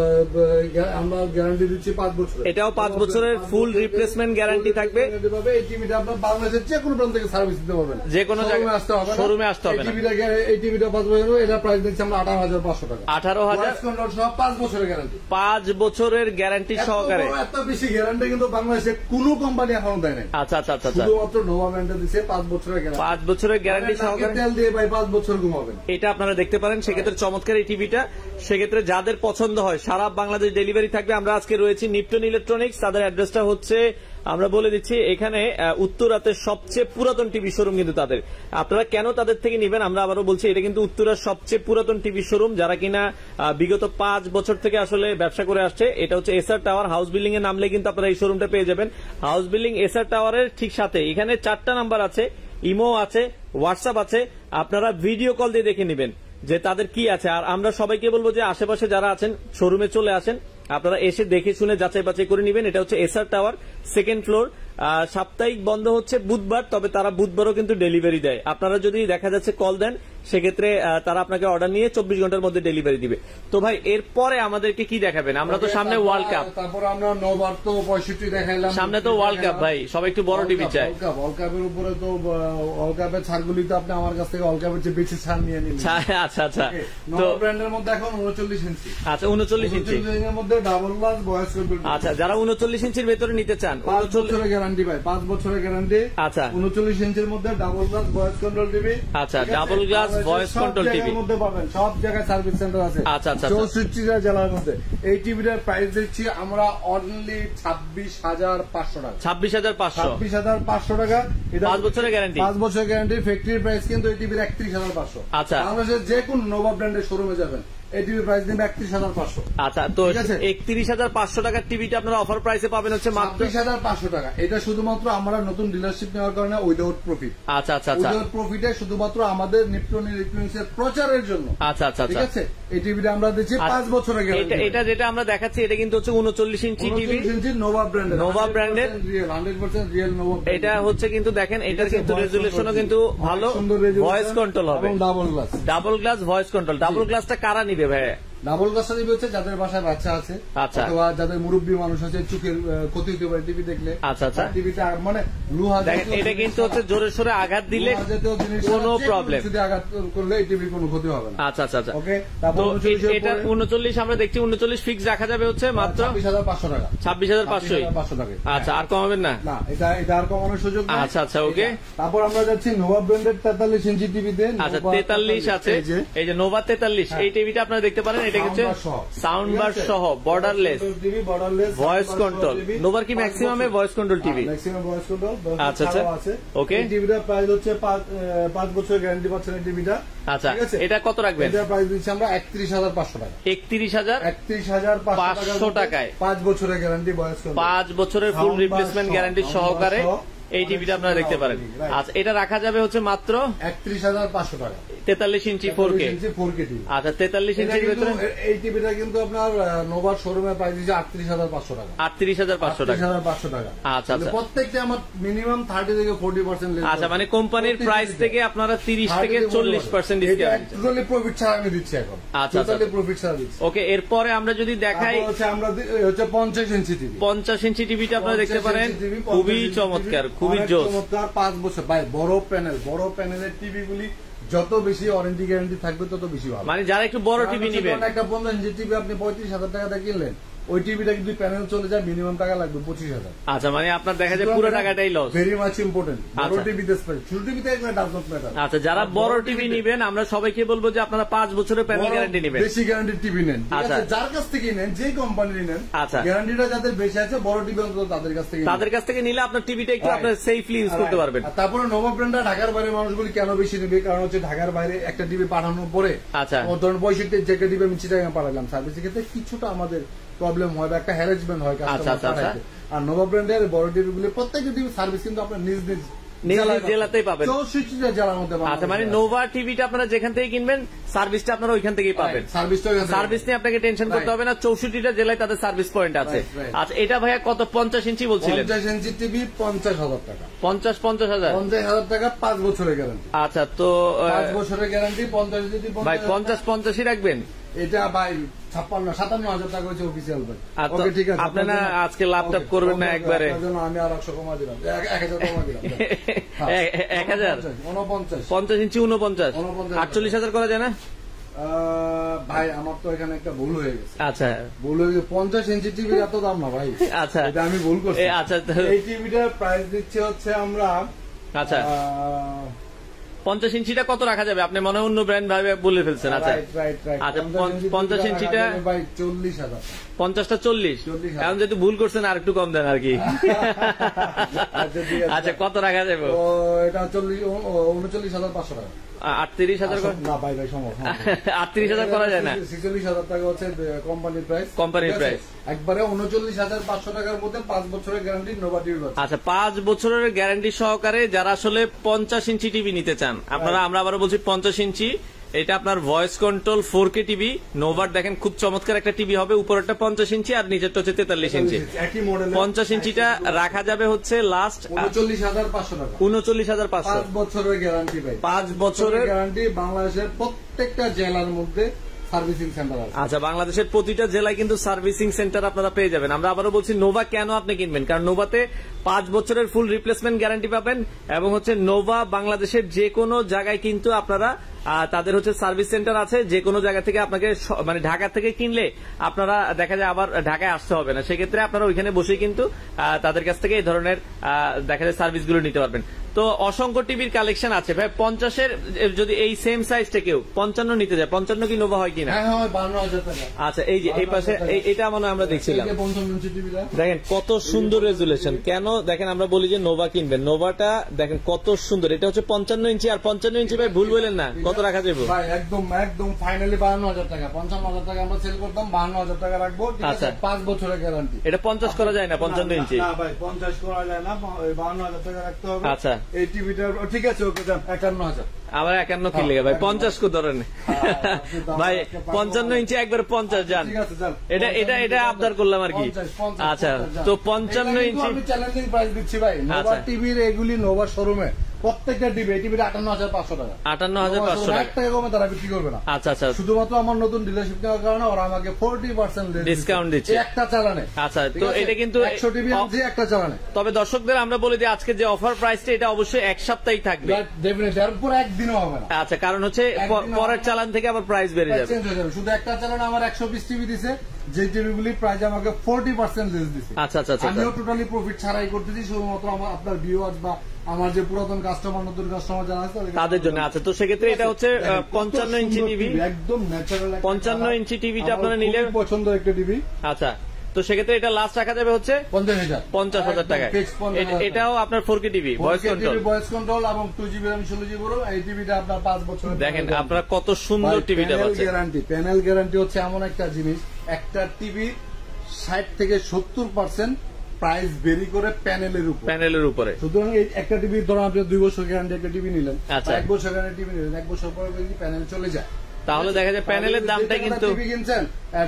Speaker 2: আমরা গ্যারান্টি দিচ্ছি পাঁচ বছর,
Speaker 1: এটাও পাঁচ বছরের ফুল রিপ্লেসমেন্ট গ্যারান্টি থাকবে।
Speaker 2: এই টিভিটা আপনার বাংলাদেশের যে কোনো প্রান্ত থেকে সার্ভিস দিতে পারবেন,
Speaker 1: যে কোনো জায়গায় আসতে হবে, শোরুমে আসতে হবে।
Speaker 2: এই টিভিটা পাঁচ বছর, এটা প্রাইস দিচ্ছি আমরা আঠারো হাজার পাঁচশো টাকা।
Speaker 1: আঠারো হাজার
Speaker 2: সহ পাঁচ বছরের গ্যারান্টি,
Speaker 1: পাঁচ বছরের গ্যারান্টি সহকারে।
Speaker 2: এত বেশি গ্যারান্টি কিন্তু বাংলাদেশে কোনো কোম্পানি এখনো দেয় নাই।
Speaker 1: আচ্ছা আচ্ছা আচ্ছা,
Speaker 2: শুধুমাত্র নোভা ব্র্যান্ডে দিচ্ছে পাঁচ বছরের গ্যারান্টি,
Speaker 1: পাঁচ বছরের গ্যারান্টি সহকারে।
Speaker 2: তেল দিয়ে ভাই পাঁচ বছর ঘুমাবেন,
Speaker 1: এটা আপনারা দেখতে পারেন। সেক্ষেত্রে চমৎকার এই টিভিটা, সেক্ষেত্রে যাদের পছন্দ হয় সারা বাংলাদেশ ডেলিভারি থাকবে। আমরা আজকে রয়েছি নিপটন ইলেকট্রনিক্স, তাদের অ্যাড্রেসটা হচ্ছে আমরা বলে দিচ্ছি, এখানে উত্তরাতের সবচেয়ে পুরাতন টিভি শোরুম কিন্তু তাদের। আপনারা কেন তাদের থেকে নিবেন আমরা আবারও বলছি, এটা কিন্তু উত্তরার সবচেয়ে পুরাতন টিভি শোরুম, যারা কিনা বিগত পাঁচ বছর থেকে আসলে ব্যবসা করে আসছে। এটা হচ্ছে এসআর টাওয়ার, হাউস বিল্ডিং এর নামলে কিন্তু আপনারা এই শোরুমটা পেয়ে যাবেন। হাউস বিল্ডিং এসআর টাওয়ারের ঠিক সাথে এখানে চারটা নাম্বার আছে, ইমো আছে, হোয়াটসঅ্যাপ আছে, আপনারা ভিডিও কল দিয়ে দেখে নেবেন যে তাদের কি আছে। আর আমরা সবাইকে বলবো যে আশেপাশে যারা আছেন শোরুমে চলে আসেন, আপনারা এসে দেখে শুনে যাচাই বাছাই করে নেবেন। এটা হচ্ছে এসআর টাওয়ার, সেকেন্ড ফ্লোর। সাপ্তাহিক বন্ধ হচ্ছে বুধবার, তবে তারা বুধবারও কিন্তু ডেলিভারি দেয়। আপনারা যদি দেখা যাচ্ছে কল দেন, সেক্ষেত্রে তারা আপনাকে অর্ডার নিয়ে চব্বিশ ঘন্টার মধ্যে ডেলিভারি দিবে। তো ভাই এরপরে আমাদেরকে কি দেখাবেন? আমরা তো সামনে ওয়ার্ল্ড কাপ,
Speaker 2: তারপর আমরা নোভার তো পঁয়ষট্টি দেখাইলাম,
Speaker 1: সামনে তো ওয়ার্ল্ড কাপ ভাই, সবাই একটু বড় টিভি চায়।
Speaker 2: ওয়ার্ল্ড কাপের উপরে তো ওয়ার্ল্ড কাপের ছাড়গুলি তো আপনি আমার কাছ থেকে ওয়ার্ল্ড কাপের চেয়ে বেশি ছাড় নিয়ে নিন।
Speaker 1: আচ্ছা আচ্ছা,
Speaker 2: তো ব্র্যান্ডের মধ্যে এখন উনচল্লিশ ইঞ্চি।
Speaker 1: আচ্ছা উনচল্লিশ ইঞ্চি
Speaker 2: এর মধ্যে ডাবল গ্লাস ভয়েস কন্ট্রোল।
Speaker 1: আচ্ছা যারা উনচল্লিশ ইঞ্চির ভেতরে নিতে চান,
Speaker 2: পাঁচ বছরের গ্যারান্টি ভাই, পাঁচ বছরের গ্যারান্টি।
Speaker 1: আচ্ছা
Speaker 2: উনচল্লিশ ইঞ্চির মধ্যে double glass voice control TV.
Speaker 1: আচ্ছা double glass voice control TV
Speaker 2: মধ্যে পাবেন, সব জায়গায় সার্ভিস সেন্টার আছে।
Speaker 1: আচ্ছা আচ্ছা,
Speaker 2: চৌষট্টিটা জেলার মধ্যে। এই টিভিটার প্রাইস দিচ্ছি আমরা অনলি ছাব্বিশ হাজার পাঁচশো টাকা।
Speaker 1: ছাব্বিশ হাজার পাঁচশো
Speaker 2: ছাব্বিশ হাজার পাঁচশো টাকা। এটা
Speaker 1: পাঁচ বছরের গ্যারান্টি,
Speaker 2: পাঁচ বছরের গ্যারান্টি। ফ্যাক্টরি প্রাইস কিন্তু এই টিভির একত্রিশ হাজার পাঁচশো।
Speaker 1: আচ্ছা
Speaker 2: বাংলাদেশের যে কোন নোভা ব্র্যান্ডের শোরুমে যাবেন, এই টিভির প্রাইস দিবে একত্রিশ হাজার পাঁচশো।
Speaker 1: আচ্ছা তো একত্রিশ হাজার পাঁচশো টাকার টিভিটা আপনারা অফার প্রাইসে পাবেন হচ্ছে মাত্র
Speaker 2: ছাব্বিশ হাজার পাঁচশো টাকা। এটা শুধুমাত্র আমরা নতুন ডিলারশিপ নেওয়ার কারণে উইদাউট প্রফিট।
Speaker 1: আচ্ছা আচ্ছা আচ্ছা,
Speaker 2: উইদাউট প্রফিটে শুধুমাত্র আমাদের নিপটন ইলেকট্রনিক্সের প্রচারের জন্য।
Speaker 1: আচ্ছা আচ্ছা,
Speaker 2: ঠিক আছে। এই টিভিটা আমরা দিচ্ছি পাঁচ বছরের গ্যারান্টি।
Speaker 1: এটা যেটা আমরা দেখাচ্ছি এটা কিন্তু হচ্ছে উনচল্লিশ ইঞ্চি টিভি,
Speaker 2: নোভা ব্র্যান্ডের,
Speaker 1: নোভা ব্র্যান্ডের
Speaker 2: real hundred percent real Nova.
Speaker 1: এটা হচ্ছে কিন্তু দেখেন, এটার কিন্তু রেজুলেশনও কিন্তু ভালো, ভয়েস কন্ট্রোল হবে,
Speaker 2: double glass,
Speaker 1: double glass voice control. Double গ্লাসটা কারা নিবে ভাই?
Speaker 2: ডাবল গ্লাসটা দিবে হচ্ছে যাদের বাসায় বাচ্চা আছে,
Speaker 1: আচ্ছা,
Speaker 2: অথবা যাদের মুরব্বী মানুষ আছে, চোখের ক্ষতি হতে পারে টিভি দেখলে।
Speaker 1: আচ্ছা আচ্ছা,
Speaker 2: টিভিটা মানে লোহা,
Speaker 1: এটা কিন্তু হচ্ছে জোরে সোরে আঘাত দিলে কোনো প্রবলেম,
Speaker 2: যদি আঘাত করলে এই টিভির কোনো ক্ষতি হবে না।
Speaker 1: আচ্ছা আচ্ছা আচ্ছা,
Speaker 2: ওকে। তারপর
Speaker 1: এটা উনচল্লিশ আমরা দেখছি, উনচল্লিশ ফিক্স রাখা যাবে হচ্ছে মাত্র
Speaker 2: ছাব্বিশ হাজার পাঁচশো টাকা।
Speaker 1: ছাব্বিশ হাজার পাঁচশো পাঁচশো
Speaker 2: টাকা।
Speaker 1: আচ্ছা আর কমাবেন না?
Speaker 2: না, এটা এটা আর কমানোর সুযোগ নেই।
Speaker 1: আচ্ছা আচ্ছা ওকে।
Speaker 2: তারপর আমরা যাচ্ছি নোভা ব্র্যান্ডের তেতাল্লিশ ইঞ্চি টিভিতে।
Speaker 1: আচ্ছা তেতাল্লিশ আছে, এই যে নোভা তেতাল্লিশ, এই টিভিটা আপনারা দেখতে পারেন। এটা হচ্ছে সাউন্ড বার সহ borderless
Speaker 2: TV, borderless
Speaker 1: voice control. নোভার কি ম্যাক্সিমামে voice control TV?
Speaker 2: Maximum voice control
Speaker 1: আচ্ছা আচ্ছা
Speaker 2: আছে।
Speaker 1: ওকে,
Speaker 2: এই টিভিটার প্রাইস হচ্ছে পাঁচ বছর গ্যারান্টি পাচ্ছেন এই টিভিটা।
Speaker 1: আচ্ছা, এটা কত রাখবেন?
Speaker 2: এটার প্রাইস দিচ্ছি আমরা একত্রিশ হাজার পাঁচশো টাকা।
Speaker 1: একত্রিশ হাজার
Speaker 2: একত্রিশ হাজার
Speaker 1: পাঁচশো টাকায়
Speaker 2: পাঁচ বছরের গ্যারান্টি ভয়েস কন্ট্রোল,
Speaker 1: পাঁচ বছরের ফুল রিপ্লেসমেন্ট গ্যারান্টি সহকারে এই টিভিটা আপনারা দেখতে পারেন। আচ্ছা, এটা রাখা যাবে হচ্ছে মাত্র
Speaker 2: একত্রিশ হাজার পাঁচশো টাকা,
Speaker 1: তেতাল্লিশ inch four K.
Speaker 2: Four K TV.
Speaker 1: আচ্ছা, তেতাল্লিশ ইঞ্চির ভেতরে
Speaker 2: এই টিভিটা কিন্তু আপনার নোভার শোরুমে প্রাইস দিচ্ছে আটত্রিশ হাজার পাঁচশো টাকা।
Speaker 1: আটত্রিশ হাজার পাঁচশো টাকা
Speaker 2: হাজার পাঁচশো টাকা।
Speaker 1: আচ্ছা আচ্ছা,
Speaker 2: প্রত্যেকটা আমার মিনিমাম থার্টি থেকে ফোর্টি পার্সেন্ট।
Speaker 1: আচ্ছা, মানে কোম্পানির প্রাইস থেকে আপনারা তিরিশ থেকে চল্লিশ পার্সেন্ট ডিসকাউন্ট
Speaker 2: টোটালি প্রফিট ছাড়া আমি দিচ্ছি এখন।
Speaker 1: আচ্ছা,
Speaker 2: টোটালি প্রফিট ছাড়া দিচ্ছি।
Speaker 1: ওকে, এরপরে আমরা যদি দেখাই
Speaker 2: হচ্ছে আমরা হচ্ছে পঞ্চাশ ইঞ্চি টিভি।
Speaker 1: পঞ্চাশ ইঞ্চি টিভিটা আপনারা দেখতে পারেন, খুবই চমৎকার, খুবই জোস।
Speaker 2: চমৎকার, পাঁচ বছর ভাই, বড় প্যানেল, বড় প্যানেলের টিভি গুলি যত বেশি ওয়ারেন্টি গ্যারান্টি থাকবে তত বেশি ভালো।
Speaker 1: মানে যারা একটু বড় টিভি নিবেন,
Speaker 2: একটা পঞ্চাশ ইঞ্চি টিভি আপনি পঁয়ত্রিশ হাজার টাকা দিয়ে কিনলেন, ওই টিভিটা কিন্তু প্যানেল চলে যায় মিনিমাম টাকা লাগবে পঁচিশ হাজার।
Speaker 1: আচ্ছা, মানে আপনার দেখা যায় পুরো টাকাটাই লস।
Speaker 2: ভেরি মাচ ইম্পর্টেন্ট বড় টিভিতে স্পেস, ছোট টিভিতে এগুলো ডাজ নট ম্যাটার।
Speaker 1: আচ্ছা, যারা বড় টিভি নিবেন আমরা সবাইকে বলবো যে আপনারা পাঁচ বছরের প্যানেল গ্যারান্টি নেবেন,
Speaker 2: বেশি গ্যারান্টির টিভি নেন।
Speaker 1: আচ্ছা,
Speaker 2: যার কাছ থেকে নেন, যে কোম্পানির নেন,
Speaker 1: আচ্ছা,
Speaker 2: গ্যারান্টিটা যাদের বেশি আছে বড় টিভি অন্তত তাদের কাছ থেকে
Speaker 1: তাদের কাছ থেকে নিলে আপনার টিভিটা একটু আপনার সেফলি ইউজ করতে পারবেন।
Speaker 2: তারপরে নোভা ব্র্যান্ডটা ঢাকার বাইরে মানুষগুলি কেন বেশি নেবে, কারণ হচ্ছে ঢাকার বাইরে একটা টিভি পাঠানোর পরে,
Speaker 1: আচ্ছা,
Speaker 2: ধরুন পঁয়ষট্টি যে টিভি আমি চিটাগাং পাঠালাম, সার্ভিসের ক্ষেত্রে কিছুটা আমাদের প্রবলেম হয় বা একটা হ্যারাসমেন্ট হয় কাস্টমার পাঠাইতে। আর নোভা ব্র্যান্ডের বড় টিভি গুলি প্রত্যেকটা টিভি সার্ভিস কিন্তু আপনার নিজ নিজ
Speaker 1: জেলাতেই পাবেন,
Speaker 2: চৌষট্টিটা জেলার মধ্যে।
Speaker 1: আচ্ছা, মানে নোভা টিভিটা আপনারা যেখান থেকে কিনবেন সার্ভিসটা আপনারা ওইখান থেকেই পাবেন। সার্ভিস নিয়ে আপনাকে টেনশন করতে হবে না, চৌষট্টিটা জেলায় তাদের সার্ভিস পয়েন্ট আছে। আচ্ছা, এটা ভাইয়া কত? পঞ্চাশ ইঞ্চি বলছিলেন?
Speaker 2: পঞ্চাশ ইঞ্চি টিভি পঞ্চাশ হাজার টাকা।
Speaker 1: পঞ্চাশ পঞ্চাশ হাজার
Speaker 2: পঞ্চাশ হাজার টাকা, পাঁচ বছরের গ্যারান্টি।
Speaker 1: আচ্ছা, তো
Speaker 2: পাঁচ বছরের গ্যারান্টি পঞ্চাশ ইঞ্চি
Speaker 1: ভাই পঞ্চাশ পঞ্চাশই রাখবেন।
Speaker 2: এটা ভাই ছাপ্পান্ন সাতান্ন হাজার টাকা হচ্ছে অফিসিয়াল ভাই।
Speaker 1: ওকে, ঠিক আছে, আপনারা আজকে লাভটাপ করবেন না একবারে?
Speaker 2: আমি আর একশো কমা দিলাম, এক হাজার কমা দিলাম,
Speaker 1: এক হাজার
Speaker 2: উনপঞ্চাশ।
Speaker 1: পঞ্চাশ ইঞ্চি উনপঞ্চাশ, আটচল্লিশ হাজার করা যায় না
Speaker 2: ভাই? আমার তো এখানে একটা ভুল হয়ে গেছে।
Speaker 1: আচ্ছা,
Speaker 2: ভুল হয়ে গেছে, পঞ্চাশ ইঞ্চি টিভির এত দাম না ভাই।
Speaker 1: আচ্ছা,
Speaker 2: এটা আমি ভুল করছি।
Speaker 1: আচ্ছা,
Speaker 2: এই টিভিটার প্রাইস দিচ্ছে হচ্ছে আমরা,
Speaker 1: আচ্ছা, পঞ্চাশ ইঞ্চিটা কত রাখা যাবে? আপনি মনে হয় অন্য ব্র্যান্ড ভাবে বলে ফেলছেন। আচ্ছা আচ্ছা, পঞ্চাশ ইঞ্চিটা
Speaker 2: চল্লিশ হাজার,
Speaker 1: পঞ্চাশটা চল্লিশ। এখন যেহেতু ভুল করছেন আর একটু কম দেন আর কি। আচ্ছা, কত রাখা যাবে?
Speaker 2: এটা চল্লিশ উনচল্লিশ হাজার পাঁচশো টাকা।
Speaker 1: আটত্রিশ হাজার
Speaker 2: না ভাই ভাই সম্ভব
Speaker 1: আটত্রিশ হাজার করা যায় না।
Speaker 2: ছেচল্লিশ হাজার টাকা হচ্ছে কোম্পানির প্রাইস।
Speaker 1: কোম্পানির প্রাইস
Speaker 2: একবারে উনচল্লিশ হাজার পাঁচশো টাকার মধ্যে পাঁচ বছরের গ্যারান্টি নোভা টিভি।
Speaker 1: আচ্ছা, পাঁচ বছরের গ্যারান্টি সহকারে যারা আসলে পঞ্চাশ ইঞ্চি টিভি নিতে চান আপনারা, আমরা আবার বলছি পঞ্চাশ ইঞ্চি, এটা আপনার voice control four K TV নোভার। দেখেন খুব চমৎকার একটা টিভি হবে, উপরেরটা পঞ্চাশ ইঞ্চি আর নিচেরটা হচ্ছে তেতাল্লিশ ইঞ্চি। পঞ্চাশ ইঞ্চিটা রাখা যাবে হচ্ছে লাস্ট
Speaker 2: উনচল্লিশ হাজার পাঁচশো টাকা।
Speaker 1: উনচল্লিশ হাজার পাঁচশো,
Speaker 2: পাঁচ বছরের গ্যারান্টি ভাই,
Speaker 1: পাঁচ বছরের
Speaker 2: গ্যারান্টি। বাংলাদেশের প্রত্যেকটা জেলার মধ্যে সার্ভিসিং সেন্টার আছে।
Speaker 1: আচ্ছা, বাংলাদেশের প্রতিটা জেলায় কিন্তু সার্ভিসিং সেন্টার আপনারা পেয়ে যাবেন। আমরা আবারও বলছি, নোভা কেন আপনি কিনবেন? কারণ নোভাতে পাঁচ বছরের ফুল রিপ্লেসমেন্ট গ্যারান্টি পাবেন, এবং হচ্ছে নোভা বাংলাদেশের যে কোনো জায়গায় কিন্তু আপনারা তাদের হচ্ছে সার্ভিস সেন্টার আছে। যে কোনো জায়গা থেকে আপনাকে, মানে ঢাকা থেকে কিনলে আপনারা দেখা যায় আবার ঢাকায় আসতে হবে না, সেক্ষেত্রে আপনারা ওইখানে বসেই কিন্তু তাদের কাছ থেকে এই ধরনের দেখা যায় সার্ভিসগুলো নিতে পারবেন। তো অসংখ্য টিভির কালেকশন আছে ভাই। পঞ্চাশের যদি এই সেম সাইজটা কেউ পঞ্চান্ন নিতে যায়, পঞ্চান্ন কি নোভা হয় কিনা? আচ্ছা, এই যে এই পাশে এটা মনে হয় আমরা দেখছিলাম, দেখেন কত সুন্দর রেজুলেশন। কেন দেখেন আমরা বলি যে নোভা কিনবেন, নোভাটা দেখেন কত সুন্দর। এটা হচ্ছে পঞ্চান্ন ইঞ্চি, আর পঞ্চান্ন ইঞ্চি ভাই ভুল বললেন না, কত রাখা যাবে?
Speaker 2: একদম একদম ফাইনালি বাহান্ন হাজার টাকা। পঞ্চান্ন হাজার টাকা আমরা সেল করতাম, বাহান্ন হাজার টাকা রাখবো। আচ্ছা, পাঁচ বছরের গ্যারান্টি।
Speaker 1: এটা পঞ্চাশ করা যায় না পঞ্চান্ন ইঞ্চি?
Speaker 2: না ভাই, পঞ্চাশ করা যায় না, বাহান্ন হাজার টাকা রাখতে হবে।
Speaker 1: আচ্ছা,
Speaker 2: এই টিভিটা ঠিক আছে, ওকে যান একান্ন হাজার।
Speaker 1: আবার একান্ন কিনলে ভাই পঞ্চাশ কো ধরেন ভাই, পঞ্চান্ন ইঞ্চি একবার পঞ্চাশ যান। এটা এটা এটা আবদার করলাম আর কি। আচ্ছা, তো পঞ্চান্ন ইঞ্চি
Speaker 2: আমি চ্যালেঞ্জিং প্রাইস দিচ্ছি ভাই। নোভা টিভির এগুলি নোভা শোরুমে প্রত্যেকটা টিভি, এই টিভিটা আটান্ন হাজার পাঁচশো টাকা।
Speaker 1: আটান্ন হাজার পাঁচশো টাকা,
Speaker 2: এক টাকা কমে তারা বিক্রি করবে না।
Speaker 1: আচ্ছা আচ্ছা,
Speaker 2: শুধুমাত্র আমার নতুন ডিলারশিপ নেওয়ার কারণে ওরা আমাকে ফোরটি পার্সেন্ট
Speaker 1: ডিসকাউন্ট দিচ্ছে
Speaker 2: একটা চালানে।
Speaker 1: আচ্ছা, তো এটা কিন্তু
Speaker 2: একশো টিভি আছে একটা চালানে।
Speaker 1: তবে দর্শকদের আমরা বলে দিই, আজকে যে অফার প্রাইসটা এটা অবশ্যই এক সপ্তাহই থাকবে,
Speaker 2: ডেফিনেটলি আর পুরো একদিনও হবে না।
Speaker 1: আচ্ছা, কারণ হচ্ছে পরের চালান থেকে আবার প্রাইস বেড়ে যাবে,
Speaker 2: চেঞ্জ হয়ে যাবে। শুধু একটা চালানে আমার একশো বিশ টিভি দিছে, যে টিভিগুলি প্রাইস আমাকে ফোর্টি পার্সেন্ট লেস দিচ্ছে।
Speaker 1: আচ্ছা আচ্ছা আচ্ছা
Speaker 2: আমিও টোটালি প্রফিট ছাড়াই করতেছি, শুধুমাত্র আমার আপনার ভিউয়ার্স বা আমার যে পুরাতন কাস্টমার নতুন কাস্টমার যারা আছে
Speaker 1: তাদের জন্য। আচ্ছা, তো সেক্ষেত্রে এটা হচ্ছে পঞ্চান্ন ইঞ্চি টিভি,
Speaker 2: একদম ন্যাচারাল
Speaker 1: পঞ্চান্ন ইঞ্চি টিভিটা আপনারা নিলে
Speaker 2: পছন্দ একটা টিভি।
Speaker 1: আচ্ছা, তো সেক্ষেত্রে এটা লাস্ট রাখা যাবে হচ্ছে
Speaker 2: পঞ্চাশ হাজার
Speaker 1: পঞ্চাশ হাজার টাকায়। এটাও আপনার four K TV, voice control,
Speaker 2: voice control এবং টু জিবি র্যাম ষোলো জিবি রোম। এই টিভিটা আপনার পাঁচ বছর।
Speaker 1: দেখেন আপনারা কত সুন্দর টিভিটা পাচ্ছেন।
Speaker 2: গ্যারান্টি, প্যানেল গ্যারান্টি হচ্ছে এমন একটা জিনিস, একটা টিভি ষাট থেকে সত্তর পার্সেন্ট প্রাইস বেরি করে প্যানেলের উপর,
Speaker 1: প্যানেলের উপরে।
Speaker 2: সুতরাং এই একটা টিভি ধরুন আপনি দুই বছর গ্যারান্টি একটা টিভি নিলেন,
Speaker 1: আচ্ছা,
Speaker 2: এক বছর গ্যারান্টি টিভি নিলেন, এক বছর পরে যদি প্যানেল চলে যায়
Speaker 1: তাহলে দেখা যায় প্যানেলের দামটা কিন্তু
Speaker 2: টিভি কিনছেন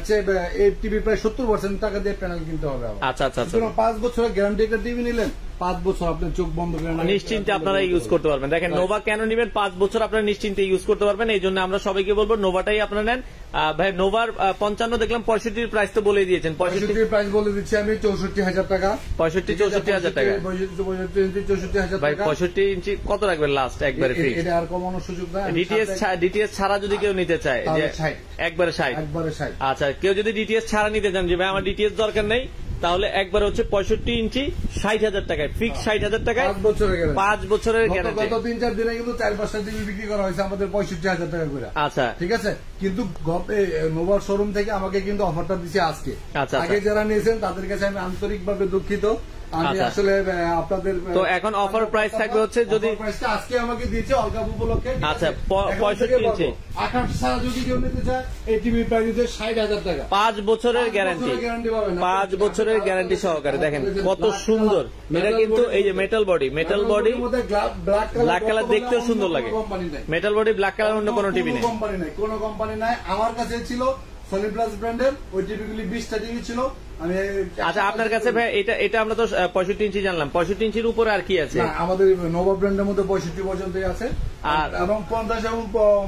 Speaker 2: এই টিভি প্রায় সত্তর পার্সেন্ট টাকা দিয়ে প্যানেল কিনতে হবে।
Speaker 1: আচ্ছা আচ্ছা,
Speaker 2: পাঁচ বছরের গ্যারান্টি একটা টিভি নিলেন, পাঁচ বছর আপনি চোখ বন্ধ করে
Speaker 1: নিশ্চিন্তে আপনারা ইউজ করতে পারবেন। দেখেন নোভা কেন নিবেন, পাঁচ বছর আপনারা নিশ্চিন্তে ইউজ করতে পারবেন। এই জন্য আমরা সবাইকে বলবো নোভাটাই আপনারা নেন। ভাই নোভার পঞ্চান্ন দেখলাম, পঁয়ষট্টির প্রাইস তো বলে দিয়েছেন,
Speaker 2: পঁয়ষট্টির প্রাইস বলে দিচ্ছি আমি চৌষট্টি হাজার টাকা,
Speaker 1: পঁয়ষট্টি চৌষট্টি হাজার টাকা।
Speaker 2: চৌষট্টি হাজার
Speaker 1: ভাই পঁয়ষট্টি ইঞ্চি কত রাখবেন লাস্ট একবারে?
Speaker 2: এটা আর কমানোর সুযোগ না।
Speaker 1: ডিটিএস ডিটিএস ছাড়া যদি কেউ নিতে চায় যে একবারে ষাট,
Speaker 2: একবারে ষাট।
Speaker 1: আচ্ছা, কেউ যদি ডিটিএস ছাড়া নিতে চান যে ভাই আমার ডিটিএস দরকার নেই, তাহলে একবার হচ্ছে পঁয়ষট্টি ইঞ্চি ষাট হাজার টাকায়, ফিক্স ষাট হাজার টাকায় পাঁচ বছরের গ্যারান্টি।
Speaker 2: গত তিন চার দিনে কিন্তু চার পাঁচটা টিভি বিক্রি করা হয়েছে আমাদের পঁয়ষট্টি হাজার টাকা করে।
Speaker 1: আচ্ছা,
Speaker 2: ঠিক আছে, কিন্তু নোভার শোরুম থেকে আমাকে কিন্তু অফারটা দিচ্ছে আজকে।
Speaker 1: আচ্ছা,
Speaker 2: আগে যারা নিয়েছেন তাদের কাছে আমি আন্তরিকভাবে দুঃখিত। আমি আসলে আপনাদের
Speaker 1: তো এখন অফার প্রাইস থাকবে হচ্ছে যদি
Speaker 2: আজকে আমাকে দিয়েছে অলকাপ উপলক্ষে।
Speaker 1: আচ্ছা, পঁয়ষট্টি ইঞ্চি
Speaker 2: আঠাশ ছাড়া যদি কেউ নিতে চায় এই টিভি প্রাইস হচ্ছে ষাট হাজার টাকা,
Speaker 1: পাঁচ বছরের গ্যারান্টি, পাঁচ বছরের গ্যারান্টি সহকারে। দেখেন কত সুন্দর এটা, কিন্তু এই যে metal body, metal body black colour দেখতেও সুন্দর লাগে। মেটাল বডি ব্ল্যাক কালার অন্য কোনো টিভি নেই,
Speaker 2: কোম্পানি নাই, কোনো কোম্পানি নাই। আমার কাছে ছিল সনি প্লাস ব্র্যান্ডের ওই টিভিগুলি বিশটা টিভি ছিল। আমি
Speaker 1: আচ্ছা, আপনার কাছে ভাই এটা এটা আমরা তো পঁয়ষট্টি ইঞ্চি জানলাম, পঁয়ষট্টি ইঞ্চির উপরে আর কি আছে?
Speaker 2: আমাদের নোভা ব্র্যান্ডের মধ্যে পঁয়ষট্টি পর্যন্তই আছে, আর এবং পঞ্চাশ এবং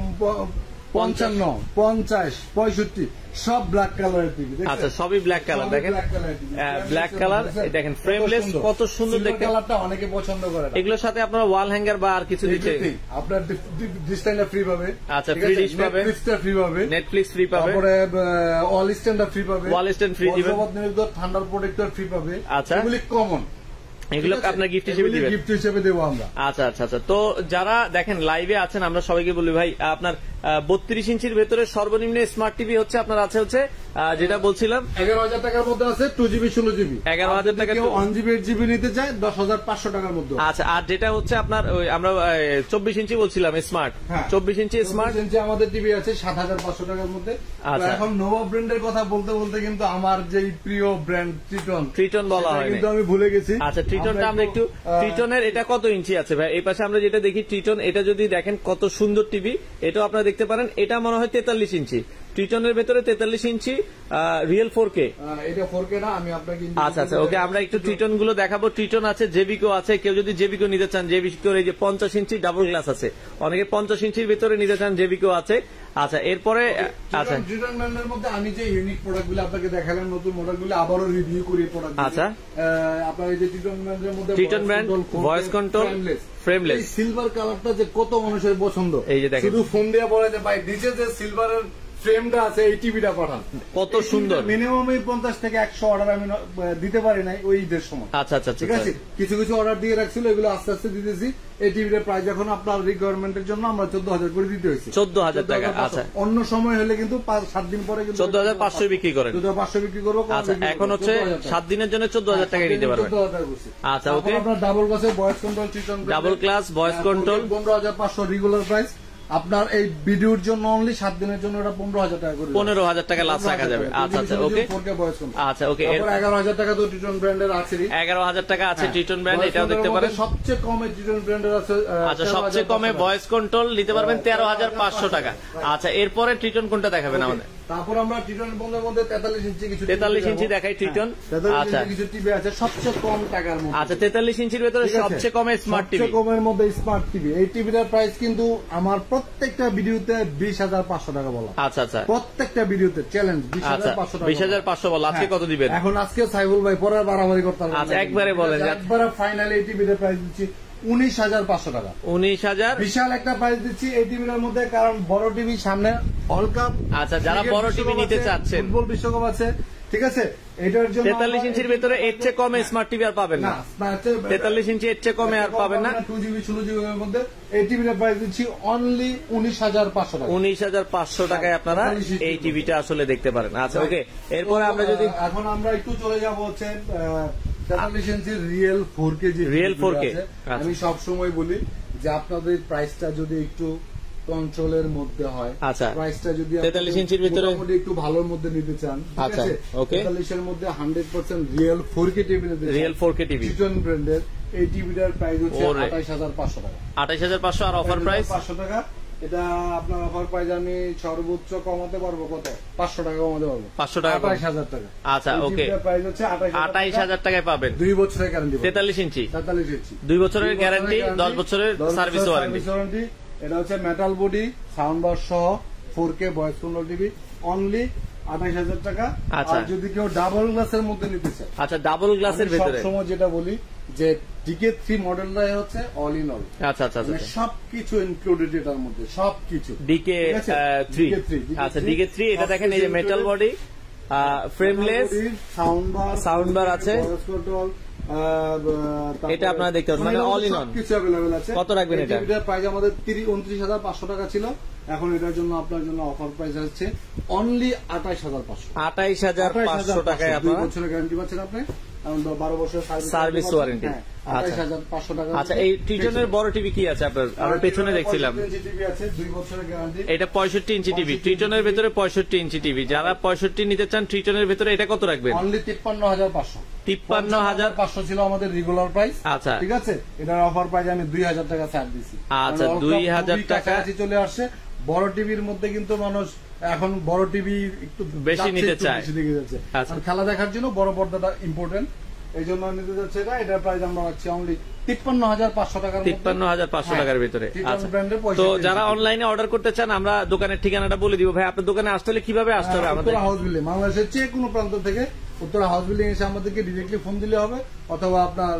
Speaker 2: পঞ্চান্ন পঞ্চাশ পঁয়ষট্টি সব ব্ল্যাক কালারের টিভি।
Speaker 1: আচ্ছা, সবই ব্ল্যাক কালার। দেখেন ব্ল্যাক কালার, দেখেন ফ্রেমলেস কত সুন্দর দেখতে,
Speaker 2: কালারটা অনেকে পছন্দ করে।
Speaker 1: এগুলোর সাথে আপনার ওয়াল হ্যাঙ্গার বা আর কিছু দিচ্ছে,
Speaker 2: আপনার ডিসপ্লেটা ফ্রি পাবে।
Speaker 1: আচ্ছা, ফ্রি ডিশ পাবে,
Speaker 2: নেটফ্লিক্সটা ফ্রি পাবে,
Speaker 1: নেটফ্লিক্স ফ্রি পাবে,
Speaker 2: তারপরে ওয়াল স্ট্যান্ডটা ফ্রি পাবে,
Speaker 1: ওয়াল স্ট্যান্ড ফ্রি দিবেন,
Speaker 2: ঠান্ডার প্রোটেক্টর ফ্রি পাবে।
Speaker 1: আচ্ছা,
Speaker 2: এগুলি কমন,
Speaker 1: এগুলো আপনার গিফট হিসেবে দিবেন,
Speaker 2: গিফট হিসেবে দেবো আমরা।
Speaker 1: আচ্ছা আচ্ছা আচ্ছা, তো যারা দেখেন লাইভে আছেন আমরা সবাইকে বলি ভাই আপনার বত্রিশ ইঞ্চির ভেতরে সর্বনিম্ন স্মার্ট টিভি হচ্ছে আপনার আছে হচ্ছে যেটা বলছিলাম
Speaker 2: এগারো হাজার টাকার মধ্যে আছে টু জিবি ষোলো জিবি,
Speaker 1: এগারো হাজার টাকা
Speaker 2: ওয়ান জিবি এইট জিবি নিতে চায় দশ হাজার পাঁচশো টাকার মধ্যে।
Speaker 1: আচ্ছা, আর যেটা হচ্ছে আপনার আমরা চব্বিশ ইঞ্চি বলছিলাম স্মার্ট, চব্বিশ ইঞ্চি স্মার্ট
Speaker 2: ইঞ্চি আমাদের টিভি আছে সাত হাজার পাঁচশো টাকার মধ্যে। এখন নোভা ব্র্যান্ডের কথা বলতে বলতে কিন্তু আমার যে প্রিয় ব্র্যান্ড ট্রিটন,
Speaker 1: ট্রিটন বলা হয়
Speaker 2: কিন্তু আমি ভুলে গেছি।
Speaker 1: আচ্ছা, ট্রিটনটা আমরা একটু, ট্রিটনের এটা কত ইঞ্চি আছে ভাই? এই পাশে আমরা যেটা দেখি ট্রিটন, এটা যদি দেখেন কত সুন্দর টিভি, এটাও আপনারা দেখতে পারেন। এটা মনে হয় তেতাল্লিশ ইঞ্চি, ট্রিটনের ভেতরে তেতাল্লিশ ইঞ্চি রিয়েল ফোর কে।
Speaker 2: এটা ফোর কে না, আমি আপনাকে
Speaker 1: আচ্ছা আচ্ছা ওকে, আমরা একটু ট্রিটন গুলো দেখাবো। ট্রিটন আছে, জেবিকো আছে, কেউ যদি জেবিকো নিতে চান জেবিকোর এই যে পঞ্চাশ ইঞ্চি ডাবল গ্লাস আছে, অনেকে পঞ্চাশ ইঞ্চির ভেতরে নিতে চান জেবিকো আছে। আচ্ছা, এরপরে আচ্ছা
Speaker 2: ট্রিটন ব্র্যান্ডের মধ্যে আমি যে ইউনিক প্রোডাক্টগুলো আপনাকে দেখালাম, নতুন মডেলগুলো আবারও রিভিউ করি প্রোডাক্ট।
Speaker 1: আচ্ছা,
Speaker 2: আপনার এই যে ট্রিটন ব্র্যান্ডের মধ্যে
Speaker 1: Triton brand voice control frameless,
Speaker 2: silver কালারটা যে কত মানুষের পছন্দ,
Speaker 1: এই যে দেখেন
Speaker 2: শুধু ফোন দিয়ে বলে যে ভাই নিচে যে সিলভারের ফ্রেমটা আছে এই টিভিটা পাঠান,
Speaker 1: কত সুন্দর।
Speaker 2: মিনিমাম পঞ্চাশ থেকে একশো অর্ডার আমি দিতে পারি নাই ওই ঈদের সময়।
Speaker 1: আচ্ছা আচ্ছা,
Speaker 2: ঠিক আছে, কিছু কিছু অর্ডার দিয়ে রাখছিল, এগুলো আস্তে আস্তে দিতেছি। এই টিভিটার প্রাইস এখন আপনার রিকোয়ারমেন্টের জন্য আমরা চোদ্দ হাজার করে দিতে হয়েছে,
Speaker 1: চোদ্দ হাজার টাকা। আচ্ছা,
Speaker 2: অন্য সময় হলে কিন্তু সাত দিন পরে কিন্তু
Speaker 1: চোদ্দ হাজার পাঁচশো বিক্রি করেন,
Speaker 2: চোদ্দ হাজার পাঁচশো বিক্রি করবো।
Speaker 1: আচ্ছা, এখন হচ্ছে সাত দিনের জন্য চোদ্দ হাজার টাকা নিতে পারবেন। আচ্ছা ওকে,
Speaker 2: আপনার ডাবল ক্লাসের voice control Triton,
Speaker 1: double glass voice control
Speaker 2: পনেরো হাজার পাঁচশো রেগুলার প্রাইস। আপনার এই ভিডিওর জন্য অনলি সাত দিনের জন্য এটা পনেরো হাজার টাকা করে,
Speaker 1: পনেরো হাজার টাকা লাস্ট রাখা যাবে। আচ্ছা আচ্ছা ওকে, আচ্ছা ওকে,
Speaker 2: এগারো হাজার টাকা তো ট্রিটন ব্র্যান্ডের আছে,
Speaker 1: এগারো হাজার টাকা আছে ট্রিটন ব্র্যান্ড, এটাও দেখতে পারেন।
Speaker 2: সবচেয়ে কমে ট্রিটন ব্র্যান্ডের আছে,
Speaker 1: আচ্ছা সবচেয়ে কমে ভয়েস কন্ট্রোল নিতে পারবেন তেরো হাজার পাঁচশো টাকা। আচ্ছা, এরপরে ট্রিটন কোনটা দেখাবেন আমাদের?
Speaker 2: তারপর আমরা ট্রিটনের মধ্যে তেতাল্লিশ ইঞ্চি কিছু
Speaker 1: তেতাল্লিশ ইঞ্চি দেখাই ট্রিটন।
Speaker 2: আচ্ছা, কিছু টিভি আছে সবচেয়ে কম টাকার মধ্যে।
Speaker 1: আচ্ছা, তেতাল্লিশ ইঞ্চির ভেতরে সবচেয়ে কমে স্মার্ট টিভি,
Speaker 2: সবচেয়ে কমের মধ্যে স্মার্ট টিভি। এই টিভিটার প্রাইস কিন্তু আমার প্রত্যেকটা ভিডিওতে বিশ হাজার পাঁচশো টাকা বলা।
Speaker 1: আচ্ছা আচ্ছা,
Speaker 2: প্রত্যেকটা ভিডিওতে চ্যালেঞ্জ বিশ হাজার পাঁচশো টাকা,
Speaker 1: বিশ হাজার পাঁচশো বলা। আজকে কত দিবেন?
Speaker 2: এখন আজকে সাইবুল ভাই পরে বাড়াবাড়ি করতে হবে।
Speaker 1: আচ্ছা, একবারে বলেন,
Speaker 2: একবারে ফাইনালি এই টিভিটার প্রাইস দিচ্ছি উনিশ হাজার পাঁচশো টাকা।
Speaker 1: উনিশ হাজার
Speaker 2: বিশাল একটা প্রাইস দিচ্ছি এই টিভিটার মধ্যে, কারণ বড় টিভি সামনে ওয়ার্ল্ড কাপ,
Speaker 1: আচ্ছা যারা বড় টিভি নিতে চাচ্ছেন,
Speaker 2: ফুটবল বিশ্বকাপ আছে, ঠিক আছে, এটার জন্য
Speaker 1: তেতাল্লিশ ইঞ্চির ভিতরে এর চেয়ে কমে স্মার্ট টিভি আর পাবেন না। তেতাল্লিশ ইঞ্চি এর চেয়ে কমে আর পাবেন না।
Speaker 2: টু জিবি ষোলো জিবি এর মধ্যে এই টিভিটার প্রাইস দিচ্ছি অনলি উনিশ হাজার পাঁচশো টাকা।
Speaker 1: উনিশ হাজার পাঁচশো টাকায় আপনারা এই টিভিটা আসলে দেখতে পারেন। আচ্ছা ওকে, এরপরে আমরা যদি
Speaker 2: এখন আমরা একটু চলে যাব হচ্ছে তেতাল্লিশ ইঞ্চির রিয়েল ফোর কে, যে
Speaker 1: রিয়েল ফোর কে
Speaker 2: আমি সব সময় বলি যে আপনাদের প্রাইসটা যদি একটু কন্ট্রোলের মধ্যে হয়,
Speaker 1: আচ্ছা
Speaker 2: প্রাইসটা যদি
Speaker 1: তেতাল্লিশ ইঞ্চির ভিতরে
Speaker 2: একটু ভালোর মধ্যে নিতে চান,
Speaker 1: আচ্ছা ওকে,
Speaker 2: তেতাল্লিশ এর মধ্যে hundred percent real four K TV নিতে চান,
Speaker 1: রিয়েল ফোর কে টিভি
Speaker 2: চিটন ব্র্যান্ডের এই টিভিটার প্রাইস হচ্ছে আঠাইশ হাজার পাঁচশো টাকা।
Speaker 1: আঠাইশ হাজার পাঁচশো আর অফার প্রাইস
Speaker 2: পাঁচশো টাকা। এটা আপনার অফার প্রাইস আমি সর্বোচ্চ কমাতে পারবো কত? পাঁচশো টাকা কমাতে পারবো,
Speaker 1: পাঁচশো টাকা,
Speaker 2: আঠাইশ হাজার টাকা।
Speaker 1: আচ্ছা ওকে,
Speaker 2: প্রাইস হচ্ছে
Speaker 1: আঠাইশ হাজার টাকায় পাবেন,
Speaker 2: দুই বছরের গ্যারান্টি,
Speaker 1: তেতাল্লিশ ইঞ্চি,
Speaker 2: তেতাল্লিশ ইঞ্চি,
Speaker 1: দুই বছরের গ্যারান্টি, দশ বছরের সার্ভিস ওয়ারেন্টি।
Speaker 2: এটা হচ্ছে মেটাল বডি, সাউন্ড বার সহ four K voice control TV, only আঠাইশ হাজার টাকা।
Speaker 1: আচ্ছা
Speaker 2: আর যদি কেউ ডাবল গ্লাসের মধ্যে নিতে চায়,
Speaker 1: আচ্ছা ডাবল গ্লাসের ভিতরে
Speaker 2: সবসময় যেটা বলি যে ডিকে থ্রি মডেলটাই হচ্ছে অল ইন অল,
Speaker 1: আচ্ছা আচ্ছা আচ্ছা
Speaker 2: সবকিছু ইনক্লুডেড এটার মধ্যে, সবকিছু
Speaker 1: ডিকে থ্রি, আচ্ছা ডিকে থ্রি। এটা দেখেন এই যে metal body, frameless, sound bar, sound bar আছে, ভয়েস কন্ট্রোল, এটা আপনারা দেখতে পাবেন, মানে অল ইন অল
Speaker 2: কিছু अवेलेबल আছে।
Speaker 1: কত রাখবেন এটা?
Speaker 2: এটার প্রাইস আমাদের উনত্রিশ হাজার পাঁচশো টাকা ছিল, এখন এটার জন্য আপনার জন্য অফার প্রাইস হচ্ছে অনলি আঠাইশ হাজার পাঁচশো,
Speaker 1: আঠাইশ হাজার পাঁচশো টাকায় আপনারা
Speaker 2: দুই বছরের গ্যারান্টি পাচ্ছেন, আপনি বারো বছরের
Speaker 1: সার্ভিস ওয়ারেন্টি।
Speaker 2: আঠাইশ হাজার পাঁচশো টাকা।
Speaker 1: আচ্ছা এই ট্রিটনের বড় টিভি কি আছে আপনার? আমরা পেছনে দেখছিলাম
Speaker 2: টিভি আছে, দুই বছরের গ্যারান্টি,
Speaker 1: এটা পঁয়ষট্টি ইঞ্চি টিভি, ট্রিটনের ভিতরে পঁয়ষট্টি ইঞ্চি টিভি। যারা পঁয়ষট্টি নিতে চান ট্রিটনের ভিতরে, এটা কত রাখবেন?
Speaker 2: অনলি তিপ্পান্ন হাজার পাঁচশো।
Speaker 1: তিপ্পান্ন হাজার
Speaker 2: পাঁচশো ছিল আমাদের রেগুলার প্রাইস,
Speaker 1: আচ্ছা
Speaker 2: ঠিক আছে, এটার অফার প্রাইস আমি দুই হাজার টাকা ছাড় দিচ্ছি।
Speaker 1: আচ্ছা দুই হাজার টাকা
Speaker 2: চলে আসছে। বড় টিভির মধ্যে কিন্তু মানুষ এখন বড় টিভি একটু
Speaker 1: বেশি নিতে চায়,
Speaker 2: খেলা দেখার জন্য বড় পর্দাটা ইম্পর্টেন্ট, এই জন্য নিতে যাচ্ছে এটা। এটার প্রাইস আমরা রাখছি অনলি তিপ্পান্ন হাজার পাঁচশো টাকা,
Speaker 1: তিপ্পান্ন হাজার পাঁচশো টাকার ভিতরে। তো যারা অনলাইনে অর্ডার করতে চান, আমরা দোকানের ঠিকানাটা বলে দিব। ভাই আপনার দোকানে আসতে হলে কিভাবে আসতে হবে? আমাদের
Speaker 2: হাউস বিল্ডিং, বাংলাদেশের যে কোনো প্রান্ত থেকে উত্তরা হাউস বিল্ডিং এসে আমাদেরকে ডিরেক্টলি ফোন দিলে হবে, অথবা আপনার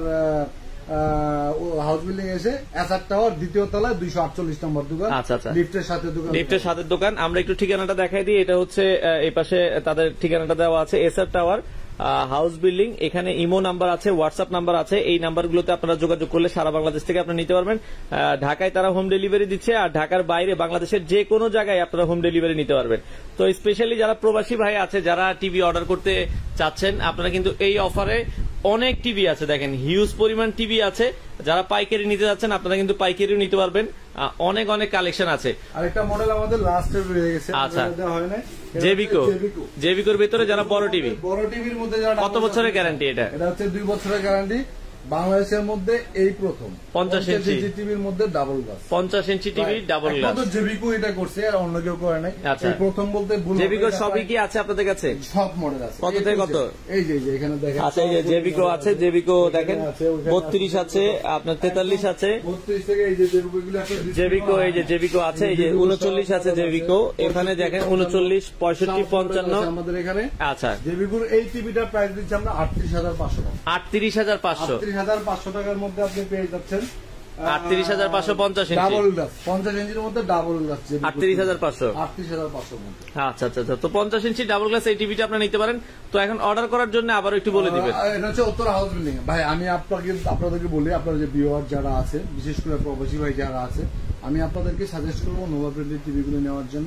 Speaker 2: হাউস বিল্ডিং এসে এসআর টাওয়ার দ্বিতীয় তলায় দুইশো আটচল্লিশ নম্বর দোকান,
Speaker 1: আচ্ছা আচ্ছা
Speaker 2: লিফটের সাথে দোকান,
Speaker 1: লিফটের সাথে দোকান। আমরা একটু ঠিকানাটা দেখাই দিই। এটা হচ্ছে এই পাশে তাদের ঠিকানাটা দেওয়া আছে, এসআর টাওয়ার হাউস বিল্ডিং। এখানে ইমো নাম্বার আছে, হোয়াটসঅ্যাপ নাম্বার আছে, এই নাম্বারগুলোতে আপনারা যোগাযোগ করলে সারা বাংলাদেশ থেকে আপনারা নিতে পারবেন। ঢাকায় তারা হোম ডেলিভারি দিচ্ছে, আর ঢাকার বাইরে বাংলাদেশের যে কোনো জায়গায় আপনারা হোম ডেলিভারি নিতে পারবেন। তো স্পেশালি যারা প্রবাসী ভাই আছে, যারা টিভি অর্ডার করতে চাচ্ছেন, আপনারা কিন্তু এই অফারে অনেক টিভি আছে, দেখেন হিউজ পরিমাণ টিভি আছে। যারা পাইকারি নিতে যাচ্ছেন আপনারা কিন্তু পাইকারিও নিতে পারবেন, অনেক অনেক কালেকশন আছে।
Speaker 2: আরেকটা মডেল আমাদের লাস্টে রয়ে গেছে,
Speaker 1: আচ্ছা জেবিকো, জেবিকোর ভিতরে যারা বড় টিভি,
Speaker 2: বড় টিভির মধ্যে যারা
Speaker 1: কত বছরের গ্যারান্টি? এটা
Speaker 2: এটা হচ্ছে দুই বছরের গ্যারান্টি, বাংলাদেশের মধ্যে এই প্রথম
Speaker 1: পঞ্চাশ ইঞ্চি
Speaker 2: টিভির মধ্যে ডাবল গ্লাস,
Speaker 1: পঞ্চাশ ইঞ্চি টিভি ডাবল গ্লাস।
Speaker 2: জেবিকো এটা করছে, আর অন্য কেউ করে নাই।
Speaker 1: আচ্ছা
Speaker 2: প্রথম বলতে
Speaker 1: জেবিকো সবই কি আছে আপনাদের কাছে?
Speaker 2: সব মডেল আছে।
Speaker 1: কত থেকে কত?
Speaker 2: এই যে এখানে দেখেন,
Speaker 1: আচ্ছা এই যে জেবিকো আছে, জেবিকো দেখেন বত্রিশ আছে, আপনার তেতাল্লিশ আছে,
Speaker 2: বত্রিশ থেকে এই যে জেবিকো আছে,
Speaker 1: জেবিকো এই যে জেবিকো আছে, এই যে উনচল্লিশ আছে জেবিকো, এখানে দেখেন উনচল্লিশ, পঁয়ষট্টি, পঞ্চান্ন
Speaker 2: আমাদের এখানে।
Speaker 1: আচ্ছা
Speaker 2: জেবিকোর এই টিভিটার প্রাইস দিচ্ছি আমরা আটত্রিশ হাজার পাঁচশো টাকা,
Speaker 1: আটত্রিশ হাজার পাঁচশো,
Speaker 2: আটত্রিশ হাজার পাঁচশো টাকার মধ্যে আপনি পেয়ে যাচ্ছেন
Speaker 1: আটত্রিশ হাজার পাঁচশো পঞ্চাশ ইঞ্চি
Speaker 2: ডাবল গ্লাস, পঞ্চাশ ইঞ্চির মধ্যে ডাবল গ্লাস,
Speaker 1: আটত্রিশ হাজার পাঁচশো,
Speaker 2: আটত্রিশ হাজার পাঁচশো।
Speaker 1: আচ্ছা আচ্ছা আচ্ছা। তো পঞ্চাশ ইঞ্চি ডাবল গ্লাস এই টিভিটা আপনারা নিতে পারেন। তো এখন অর্ডার করার জন্য আবার একটু বলে দিবেন।
Speaker 2: এটা হচ্ছে উত্তরা হাউস বিল্ডিং। ভাই আমি আপনাকে আপনাদেরকে বলি, আপনার যে ভিউয়ার যারা আছে, বিশেষ করে প্রবাসী ভাই যারা আছে, আমি আপনাদেরকে সাজেস্ট করবো নোভা ব্র্যান্ডের টিভিগুলো নেওয়ার জন্য,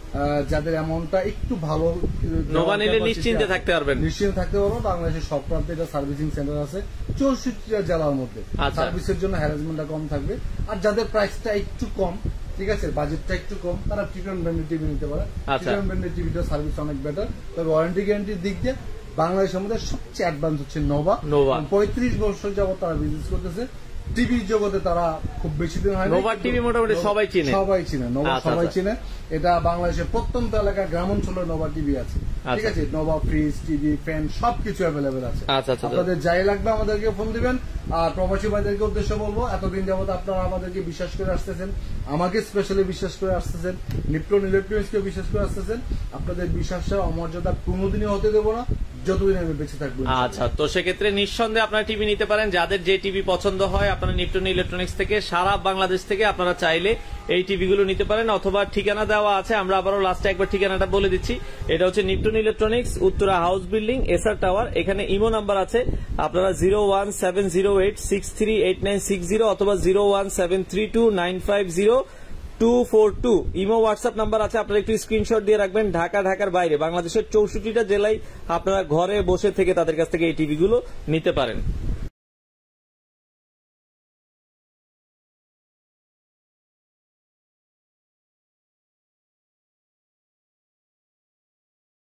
Speaker 2: যাদের অ্যামাউন্টটা একটু ভালো,
Speaker 1: নোভা নিলে নিশ্চিন্তে থাকতে পারবেন,
Speaker 2: নিশ্চিন্তে থাকতে পারবো। বাংলাদেশের সব প্রান্তে এটা সার্ভিসিং সেন্টার আছে, চৌষট্টিটা জেলার মধ্যে। সার্ভিসের জন্য হ্যারাসমেন্টটা কম থাকবে। আর যাদের প্রাইসটা একটু কম, ঠিক আছে, বাজেটটা একটু কম, তারা টিটন ব্র্যান্ডের টিভি নিতে পারে। টিটন ব্র্যান্ডের টিভিটা সার্ভিস অনেক বেটার, তবে ওয়ারেন্টি গ্যারান্টির দিক দিয়ে বাংলাদেশের মধ্যে সবচেয়ে অ্যাডভান্স হচ্ছে নোভা।
Speaker 1: নোভা
Speaker 2: পঁয়ত্রিশ বছর যাবত তারা বিজনেস করতেছে টিভির জগতে, তারা খুব বেশি দিন হয়।
Speaker 1: নোভা টিভি মোটামুটি সবাই চিনে,
Speaker 2: সবাই চিনে নোভা, সবাই চিনে। এটা বাংলাদেশের প্রত্যন্ত এলাকায় গ্রামাঞ্চলে নোভা টিভি আছে, ঠিক আছে। নোভা ফ্রিজ, টিভি, ফ্যান সবকিছু অ্যাভেলেবেল আছে। আপনাদের যাই লাগবে আমাদেরকে ফোন দিবেন। আর প্রবাসী ভাইদেরকে উদ্দেশ্য বলবো, এতদিন যাবত আপনারা আমাদেরকে বিশ্বাস করে আসতেছেন, আমাকে স্পেশালি বিশ্বাস করে আসতেছেন, লিপ্টন ইলেকট্রনিক্সকে বিশ্বাস করে আসতেছেন। আপনাদের বিশ্বাসটা অমর্যাদা কোনোদিনই হতে দেবো না। যতদিন আমি বেঁচে থাকবো।
Speaker 1: আচ্ছা, তো সেক্ষেত্রে নিঃসন্দেহে আপনারা টিভি নিতে পারেন। যাদের যে টিভি পছন্দ হয় আপনারা নিপটন ইলেকট্রনিক্স থেকে সারা বাংলাদেশ থেকে আপনারা চাইলে এই টিভি গুলো নিতে পারেন, অথবা ঠিকানা দেওয়া আছে, আমরা আবারও লাস্টে একবার ঠিকানাটা বলে দিচ্ছি। এটা হচ্ছে নিপটন electronics, Uttara house building, SR tower. এখানে ইমো নাম্বার আছে, আপনারা zero one seven zero eight six three eight nine six zero অথবা zero one seven three two nine five zero two four two imo WhatsApp number আছে, আপনারা একটু screenshot দিয়ে রাখবেন। ঢাকা, ঢাকার বাইরে বাংলাদেশের চৌষট্টিটা জেলায় আপনারা ঘরে বসে থেকে তাদের কাছ থেকে এই টিভি গুলো নিতে পারেন।